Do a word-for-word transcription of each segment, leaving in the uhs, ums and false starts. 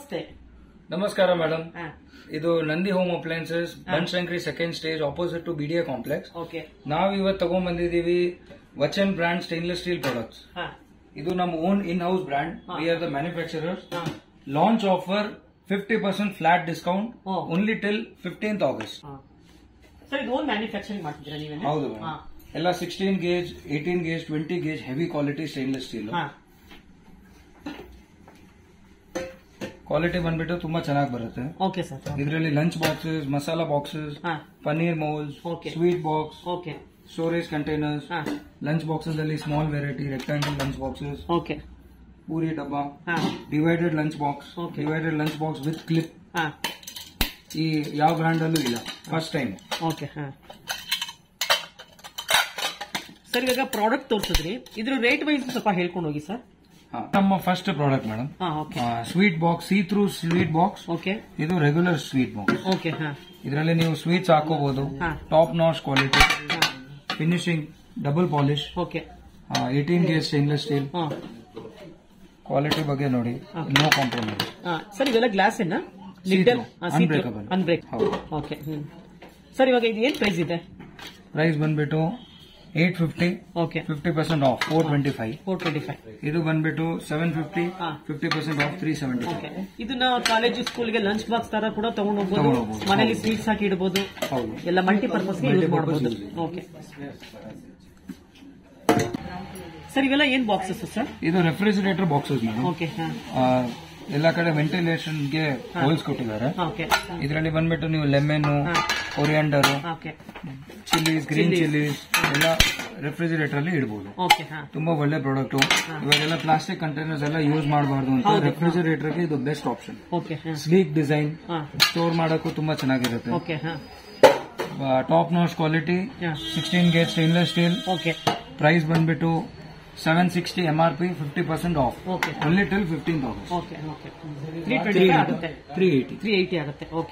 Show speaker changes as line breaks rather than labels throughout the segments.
ನಮಸ್ತೆ.
ನಮಸ್ಕಾರ ಮೇಡಮ್. ಇದು Nandi home appliances Banashankari second stage opposite to BDA complex. ನಾವು ಇವತ್ತು ತಗೊಂಡ್ ಬಂದಿದೀವಿ Vachan brand stainless steel products. ಇದು ನಮ್ಮ own in house brand. We are the manufacturers. Launch offer fifty percent flat discount only till fifteenth August.
Sir ಇದು own manufacturing ಮಾಡ್ತಿದ್ದೀರಾ ನೀವೇ?
ಹೌದು, ಎಲ್ಲ sixteen gauge, eighteen gauge, twenty gauge heavy quality stainless steel. Quality ಬಂದ್ಬಿಟ್ಟು ತುಂಬಾ ಚೆನ್ನಾಗಿ ಬರುತ್ತೆ.
Okay sir.
ಇದರಲ್ಲಿ lunch boxes, masala boxes, paneer moulds, sweet box, storage containers, lunch boxes ಅಲ್ಲಿ small variety rectangle lunch boxes, puri ಡಬ್ಬಾ, divided lunch box, divided lunch box with clip. ಈ ಯಾವ brand ಅಲ್ಲೂ ಇಲ್ಲ, ಫಸ್ಟ್ ಟೈಮ್.
ಓಕೆ ಸರ್, ಇವಾಗ ಪ್ರಾಡಕ್ಟ್ ತೋರಿಸಿದ್ರಿ, ಇದ್ರ ರೇಟ್ ವೈಸ್ ಸ್ವಲ್ಪ ಹೇಳ್ಕೊಂಡು ಹೋಗಿ ಸರ್.
ನಮ್ಮ first product madam, sweet box, see through sweet box.
Okay, ಇದು
ರೆಗ್ಯುಲರ್ ಸ್ವೀಟ್ ಬಾಕ್ಸ್.
ಓಕೆ,
ಇದರಲ್ಲಿ ನೀವು ಸ್ವೀಟ್ಸ್ ಹಾಕೋಬಹುದು. Top notch quality, finishing double polish.
Okay,
eighteen gauge stainless steel. Quality ಬಗ್ಗೆ ನೋಡಿ, ನೋ ಕಾಂಪ್ರಮೈಸ್.
ಸರ್ ಇವೆಲ್ಲ glass ಏನ?
Unbreakable.
Unbreak. Okay sir, ಇವಾಗ ಇದು ಏನ್ ಪ್ರೈಸ್ ಇದೆ?
ಪ್ರೈಸ್ ಬಂದ್ಬಿಟ್ಟು eight fifty.
Okay,
fifty percent off four twenty five.
Four twenty five.
ಇದು ಬಂದ್ಬಿಟ್ಟು seven fifty, fifty percent off three seventy.
ಇದನ್ನ ಕಾಲೇಜು ಸ್ಕೂಲ್ಗೆ ಲಂಚ್ ಬಾಕ್ಸ್ ತರ ಕೂಡ ತಗೊಂಡು ಹೋಗ್ಬೋದು, ಮನೇಲಿ ಸ್ವೀಟ್ಸ್ ಹಾಕಿ ಇಡಬಹುದು, ಎಲ್ಲ ಮಲ್ಟಿಪರ್ಪಸ್ ಯೂಸ್ ಮಾಡಬಹುದು. ಓಕೆ ಸರ್, ಇವೆಲ್ಲ ಏನ್ ಬಾಕ್ಸಸ್ ಸರ್?
ಇದು ರೆಫ್ರಿಜರೇಟರ್ ಬಾಕ್ಸಸ್ ಮೇಡಮ್.
ಓಕೆ,
ಎಲ್ಲ ಕಡೆ ವೆಂಟಿಲೇಷನ್ ಗೆ ಹೋಲ್ಸ್ ಕೊಟ್ಟಿದ್ದಾರೆ. ಇದರಲ್ಲಿ ಬಂದ್ಬಿಟ್ಟು ನೀವು lemon, coriander, chillies, green chillies ಎಲ್ಲ ರೆಫ್ರಿಜರೇಟರ್ ಅಲ್ಲಿ ಇಡಬಹುದು. ತುಂಬಾ ಒಳ್ಳೆ ಪ್ರಾಡಕ್ಟ್. ಇವಾಗೆಲ್ಲ ಪ್ಲಾಸ್ಟಿಕ್ ಕಂಟೈನರ್ಸ್ ಎಲ್ಲ ಯೂಸ್ ಮಾಡಬಾರ್ದು ಅಂತ ರೆಫ್ರಿಜರೇಟರ್ ಗೆ ಇದು best option. Sleek design, store ಮಾಡಕ್ಕೂ ತುಂಬಾ ಚೆನ್ನಾಗಿರುತ್ತೆ. Top notch quality, sixteen gauge stainless steel. Price ಬಂದ್ಬಿಟ್ಟು seven sixty M R P, fifty percent off only till fifteen August. Three eighty
ಆಗುತ್ತೆ. Okay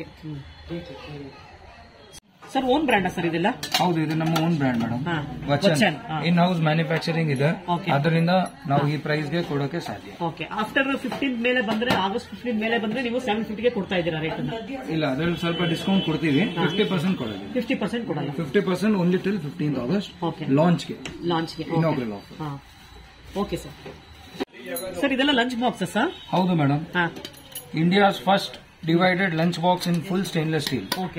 sir, own brand sir ಇದೆಲ್ಲ?
ಹೌದು, ಇದು ನಮ್ಮ own brand madam. Vachan in house manufacturing ಇದೆ, ಅದರಿಂದ ನಾವು ಈ ಪ್ರೈಸ್ ಗೆ ಕೊಡೋಕೆ ಸಾಧ್ಯ.
ಓಕೆ, ಆಫ್ಟರ್ ಫಿಫ್ಟೀನ್ ಮೇಲೆ ಬಂದ್ರೆ, ಆಗಸ್ಟ್ ಫಿಫ್ಟೀನ್ ಮೇಲೆ ಬಂದ್ರೆ ನೀವು ಸೆವೆನ್ ಫಿಫ್ಟಿಗೆ ಕೊಡ್ತಾ ಇದ್ದೀರಾ ರೇಟ್?
ಇಲ್ಲ, ಅದರಲ್ಲಿ ಸ್ವಲ್ಪ ಡಿಸ್ಕೌಂಟ್ ಕೊಡ್ತೀವಿ. ಫಿಫ್ಟಿ ಪರ್ಸೆಂಟ್ ಕೊಡೋದು.
ಫಿಫ್ಟಿ ಪರ್ಸೆಂಟ್ ಕೊಡಲ್ಲ.
Fifty percent only till fifteen August ಲಾಂಚ್ಗೆ.
ಲಾಂಚ್ಗೆ
inaugural offer.
Okay sir. Sir ಇದೆಲ್ಲ ಲಂಚ್ ಬಾಕ್ಸ್ ಸರ್?
ಹೌದು madam. India's first divided lunch box in full stainless steel.
Okay,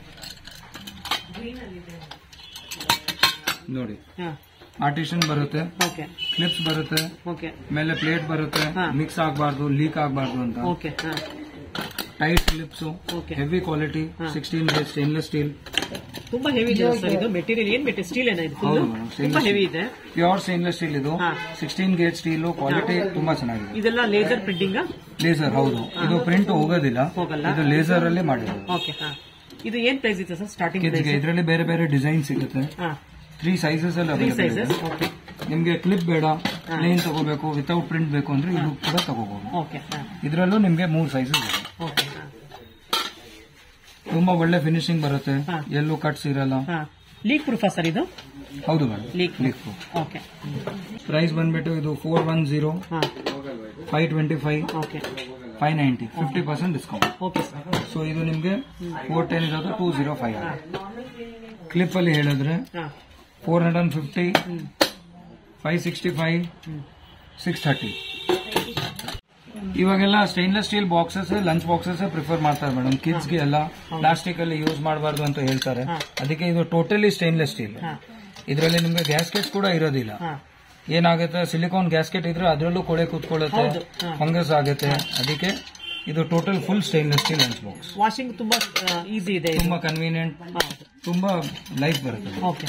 ನೋಡಿ, ಪಾರ್ಟಿಷನ್ ಬರುತ್ತೆ, clips ಬರುತ್ತೆ, ಮೇಲೆ ಪ್ಲೇಟ್ ಬರುತ್ತೆ, ಮಿಕ್ಸ್ ಆಗಬಾರ್ದು, ಲೀಕ್ ಆಗಬಾರ್ದು ಅಂತ. Tight clips, heavy quality, sixteen gauge stainless steel.
ತುಂಬಾ ಹೆವಿ ಇದೆ ಸರ್ ಇದು ಮೆಟೀರಿಯಲ್. ಏನ್ ಮೆಟೀರಿಯಲ್? ಸ್ಟೀಲ್ ಏನಾಯ್ತು? ತುಂಬಾ ಹೆವಿ ಇದೆ.
ಪ್ಯೂರ್ ಸ್ಟೇನ್ಲೆಸ್ ಸ್ಟೀಲ್ ಇದು. ಸಿಕ್ಸ್ಟೀನ್ ಗೇಜ್ ಸ್ಟೀಲ್, ಕ್ವಾಲಿಟಿ ತುಂಬಾ ಚೆನ್ನಾಗಿದೆ.
ಇದೆಲ್ಲ ಲೇಸರ್ ಪ್ರಿಂಟಿಂಗ್?
ಲೇಸರ್, ಹೌದು. ಇದು ಪ್ರಿಂಟ್ ಹೋಗೋದಿಲ್ಲ, ಇದು ಲೇಸರ್ ಅಲ್ಲಿ ಮಾಡಿರೋದು.
ಓಕೆ, ಇದು ಏನ್ ಪ್ರೈಸ್ ಇದೆ ಸರ್ ಸ್ಟಾರ್ಟಿಂಗ್?
ಇದರಲ್ಲಿ ಬೇರೆ ಬೇರೆ ಡಿಸೈನ್ ಸಿಗುತ್ತೆ. ತ್ರೀ ಸೈಜಸ್ ಅಲ್ಲಿ ಅವೈಲೇಬಲ್ ಇದೆ. ನಿಮ್ಗೆ ಕ್ಲಿಪ್ ಬೇಡ, ಪ್ಲೇನ್ ತಗೋಬೇಕು, ವಿತೌಟ್ ಪ್ರಿಂಟ್ ಬೇಕು ಅಂದ್ರೆ ಇದು ಕೂಡ ತಗೋಬಹುದು. ಇದರಲ್ಲೂ ನಿಮ್ಗೆ ಮೂರ್ ಸೈಜಸ್ ಇದೆ. ತುಂಬಾ ಒಳ್ಳೆ ಫಿನಿಶಿಂಗ್ ಬರುತ್ತೆ, ಎಲ್ಲೂ ಕಟ್ಸ್ ಇರಲ್ಲ.
ಲೀಕ್ ಪ್ರೂಫ್ ಸರ್ ಇದು?
ಹೌದು madam, leak proof.
Okay,
price ಬಂದ್ಬಿಟ್ಟು ಇದು four one zero, five twenty five, five ninety, fifty percent discount.
Okay,
so ಇದು ನಿಮ್ಗೆ ಫೋರ್ ಟೆನ್ ಇರೋದು ಟೂ ಜೀರೋ ಫೈವ್. ಕ್ಲಿಪ್ ಅಲ್ಲಿ ಹೇಳಿದ್ರೆ four hundred and fifty, five sixty five, six thirty. ಇವಾಗೆಲ್ಲ stainless steel boxes, lunch boxes prefer ಮಾಡ್ತಾರೆ madam. Kids ಗೆ ಎಲ್ಲ plastic ಅಲ್ಲಿ ಯೂಸ್ ಮಾಡಬಾರ್ದು ಅಂತ ಹೇಳ್ತಾರೆ, ಅದಕ್ಕೆ ಇದು ಟೋಟಲಿ ಸ್ಟೇನ್ಲೆಸ್ ಸ್ಟೀಲ್. ಇದರಲ್ಲಿ ನಿಮ್ಗೆ ಗ್ಯಾಸ್ಕೆಟ್ಸ್ ಕೂಡ ಇರೋದಿಲ್ಲ. ಏನಾಗುತ್ತೆ, ಸಿಲಿಕಾನ್ ಗ್ಯಾಸ್ಕೆಟ್ ಇದ್ರೆ ಅದರಲ್ಲೂ ಕೊಳೆ ಕೂತ್ಕೊಳ್ಳುತ್ತೆ, ಫಂಗಸ್ ಆಗುತ್ತೆ. ಅದಕ್ಕೆ ಇದು total full stainless steel lunch box.
Washing ತುಂಬಾ ಈಸಿ ಇದೆ,
ತುಂಬಾ ಕನ್ವೀನಿಯಂಟ್, ತುಂಬಾ ಲೈಫ್ ಬರುತ್ತೆ.
ಓಕೆ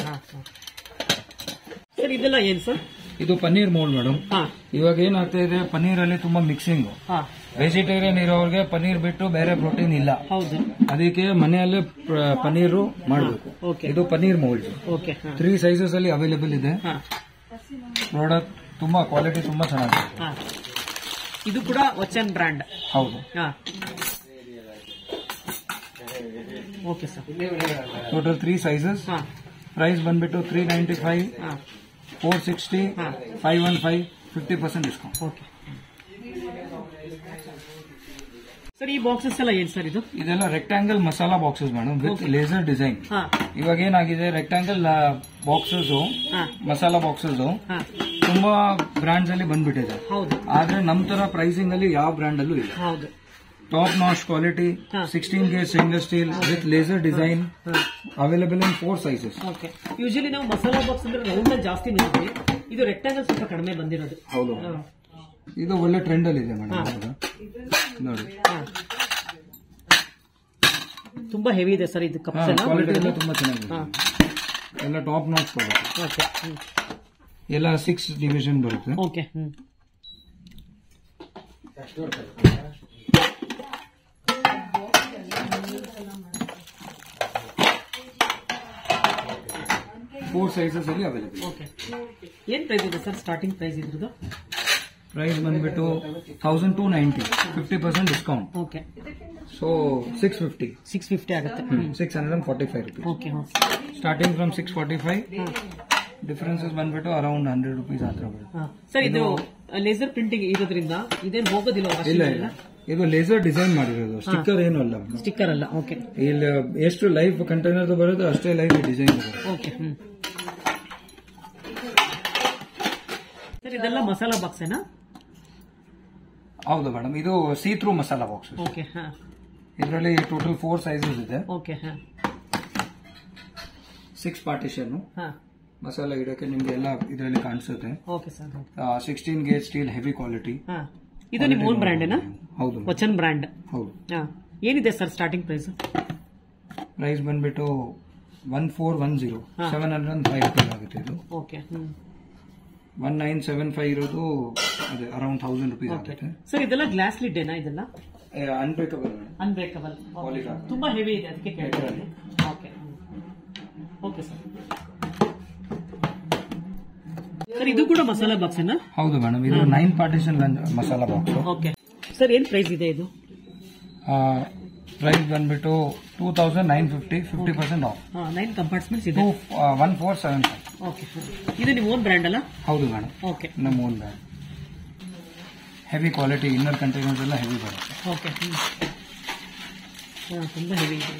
ಸರ್, ಇದೆಲ್ಲ ಏನ್ ಸರ್?
ಇದು ಪನ್ನೀರ್ ಮೋಲ್ಡ್ ಮೇಡಮ್. ಇವಾಗ ಏನಾಗ್ತಾ ಇದೆ, ಪನ್ನೀರ್ ಅಲ್ಲಿ ತುಂಬಾ ಮಿಕ್ಸಿಂಗ್. ವೆಜಿಟೇರಿಯನ್ ಇರೋರಿಗೆ ಪನ್ನೀರ್ ಬಿಟ್ಟು ಬೇರೆ ಪ್ರೋಟೀನ್ ಇಲ್ಲ, ಅದಕ್ಕೆ ಮನೆಯಲ್ಲೇ ಪನ್ನೀರು ಮಾಡಬೇಕು. ಇದು ಪನ್ನೀರ್ ಮೋಲ್ಡ್. ತ್ರೀ ಸೈಜಸ್ ಅಲ್ಲಿ ಅವೈಲೇಬಲ್ ಇದೆ. ಪ್ರಾಡಕ್ಟ್ ತುಂಬಾ ಕ್ವಾಲಿಟಿ ತುಂಬಾ ಚೆನ್ನಾಗಿದೆ.
ಇದು ಕೂಡ ವಚನ್ ಬ್ರ್ಯಾಂಡ್.
ಹೌದು.
Okay sir.
Total three sizes. Price ಬಂದ್ಬಿಟ್ಟು three ninety five, four sixty, five one five, fifty percent discount.
Okay. Sir ಈ ಬಾಕ್ಸಸ್ ಎಲ್ಲ ಏನ್ ಸರ್ ಇದು?
ಇದೆಲ್ಲ rectangle masala boxes madam with laser design. ಇವಾಗ ಏನಾಗಿದೆ ರೆಕ್ಟಾಂಗಲ್ ಬಾಕ್ಸಸ್ ಮಸಾಲಾ ಬಾಕ್ಸಸ್ ತುಂಬಾ ಬ್ರಾಂಡ್ಸ್ ಅಲ್ಲಿ ಬಂದ್ಬಿಟ್ಟಿದೆ. ಆದ್ರೆ ನಮ್ ತರ ಪ್ರೈಸಿಂಗ್ ಅಲ್ಲಿ ಯಾವ ಬ್ರಾಂಡ್ ಅಲ್ಲೂ ಇಲ್ಲ. Top notch quality sixteen gauge stainless steel with laser design available in four sizes.
Usually ನಾವು ಮಸಾಲಾ ಬಾಕ್ಸ್ ಅಂದ್ರೆ ರೌಂಡ್ ಜಾಸ್ತಿ ನೋಡ್ತೀವಿ, ಇದು ರೆಕ್ಟಾಂಗಲ್ ಸ್ವಲ್ಪ ಕಡಿಮೆ ಬಂದಿರೋದು.
ಹೌದು, ಇದು ಒಳ್ಳೆ ಟ್ರೆಂಡ್ ಅಲ್ಲಿ ಇದೆ ಮೇಡಮ್. ನೋಡಿ
ತುಂಬಾ ಹೆವಿ ಇದೆ ಸರ್ ಇದು ಕಪ್ಸ್ ಎಲ್ಲ.
ಕ್ವಾಲಿಟಿ ಎಲ್ಲ ತುಂಬಾ ಚೆನ್ನಾಗಿದೆ, ಎಲ್ಲ ಟಾಪ್ ನಾಚ್ ಕ್ವಾಲಿಟಿ. ಎಲ್ಲ ಸಿಕ್ಸ್ ಡಿವಿಷನ್ ಬರುತ್ತೆ.
ಓಕೆ,
ಫೋರ್ ಸೈಜಸ್ ಅಲ್ಲಿ ಅವೈಲೇಬಲ್.
ಓಕೆ, ಏನ್ ಪ್ರೈಸ್ ಇದೆ ಸರ್ ಸ್ಟಾರ್ಟಿಂಗ್ ಪ್ರೈಸ್ ಇದ್ರದ್ದು?
ಪ್ರೈಸ್ ಬಂದ್ಬಿಟ್ಟು thousand two ninety, fifty percent discount.
Okay,
so six fifty
six fifty ಆಗುತ್ತೆ.
Six hundred and forty five rupees.
Okay,
starting from six forty five. Differences ಬಂದ್ಬಿಟ್ಟು around hundred rupees ಹತ್ರ ಬರುತ್ತೆ.
Sir ಇದು laser printing ಇರೋದ್ರಿಂದ ಇದೇನು ಹೋಗೋದಿಲ್ಲ?
ಇಲ್ಲ ಇಲ್ಲ, ಇದು ಲೇಸರ್ ಡಿಸೈನ್ ಮಾಡಿರೋದು, ಸ್ಟಿಕ್ಕರ್ ಏನು ಅಲ್ಲ.
ಸ್ಟಿಕ್ಕರ್ ಅಲ್ಲ. ಓಕೆ,
ಇಲ್ಲಿ ಎಷ್ಟು ಲೈಫ್ ಕಂಟೈನರ್ ಬರುತ್ತೆ ಅಷ್ಟೇ ಲೈಫ್ ಡಿಸೈನ್ ಬರುತ್ತೆ.
ಓಕೆ, ಸರ್ ಇದೆಲ್ಲ ಮಸಾಲಾ ಬಾಕ್ಸ್ ಏನಾ?
ಹೌದು ಮೇಡಮ್, ಇದು see through masala box.
Okay,
ಇದರಲ್ಲಿ ಟೋಟಲ್ ಫೋರ್ ಸೈಜಸ್ ಇದೆ.
ಓಕೆ,
ಸಿಕ್ಸ್ ಪಾರ್ಟಿಷನ್ ಮಸಾಲ ಇಡೋಕೆ ನಿಮ್ಗೆ ಎಲ್ಲ ಇದರಲ್ಲಿ ಕಾಣಿಸುತ್ತೆ.
Okay sir,
sixteen gauge steel heavy quality.
ಇದು ನಿಮ್ಮ ಓನ್ ಬ್ರ್ಯಾಂಡ್ ಏನಾ?
ಹೌದು,
ವಚನ್ ಬ್ರ್ಯಾಂಡ್.
ಹೌದು.
ಏನಿದೆ ಸರ್ ಸ್ಟಾರ್ಟಿಂಗ್ ಪ್ರೈಸ್?
ಪ್ರೈಸ್ ಬಂದ್ಬಿಟ್ಟು one four one zero seven hundred and five rupees ಆಗುತ್ತೆ ಇದು.
Okay,
one nine seven five ಇರೋದು ಅದೇ ಅರೌಂಡ್ ಥೌಸಂಡ್ ರುಪೀಸ್ ಆಗುತ್ತೆ.
ಸರ್ ಇದೆಲ್ಲ ಗ್ಲಾಸ್ ಲಿಡ್ ಏನಾ? ಇದೆಲ್ಲ
ಅನ್ಬ್ರೇಕಬಲ್.
ಅನ್ಬ್ರೇಕಬಲ್, ತುಂಬಾ ಹೆವಿ ಇದೆ ಅದಕ್ಕೆ ಕೇಳ್ತಾರೆ. Okay, okay sir. ಸರ್ ಇದು ಕೂಡ ಮಸಾಲಾ ಬಾಕ್ಸ್ ಏನಾ?
ಹೌದು ಮೇಡಮ್, ಇದು nine partition masala box.
Okay sir, ಏನ್ ಪ್ರೈಸ್ ಇದೆ ಇದು?
ಪ್ರೈಸ್ ಬಂದ್ಬಿಟ್ಟು two thousand nine fifty, fifty percent off.
Nine compartments ಇದೆ.
One four seven five.
Okay, ಇದು ನಿಮ್ಮ ಓನ್ ಬ್ರ್ಯಾಂಡ್ ಅಲ್ಲ?
ಹೌದು ಮೇಡಮ್.
ಓಕೆ,
ನಮ್ಮ own brand. Heavy quality, inner containers ಎಲ್ಲ ಹೆವಿ ಬರುತ್ತೆ.
ಓಕೆ, ತುಂಬಾ ಹೆವಿ ಇದೆ.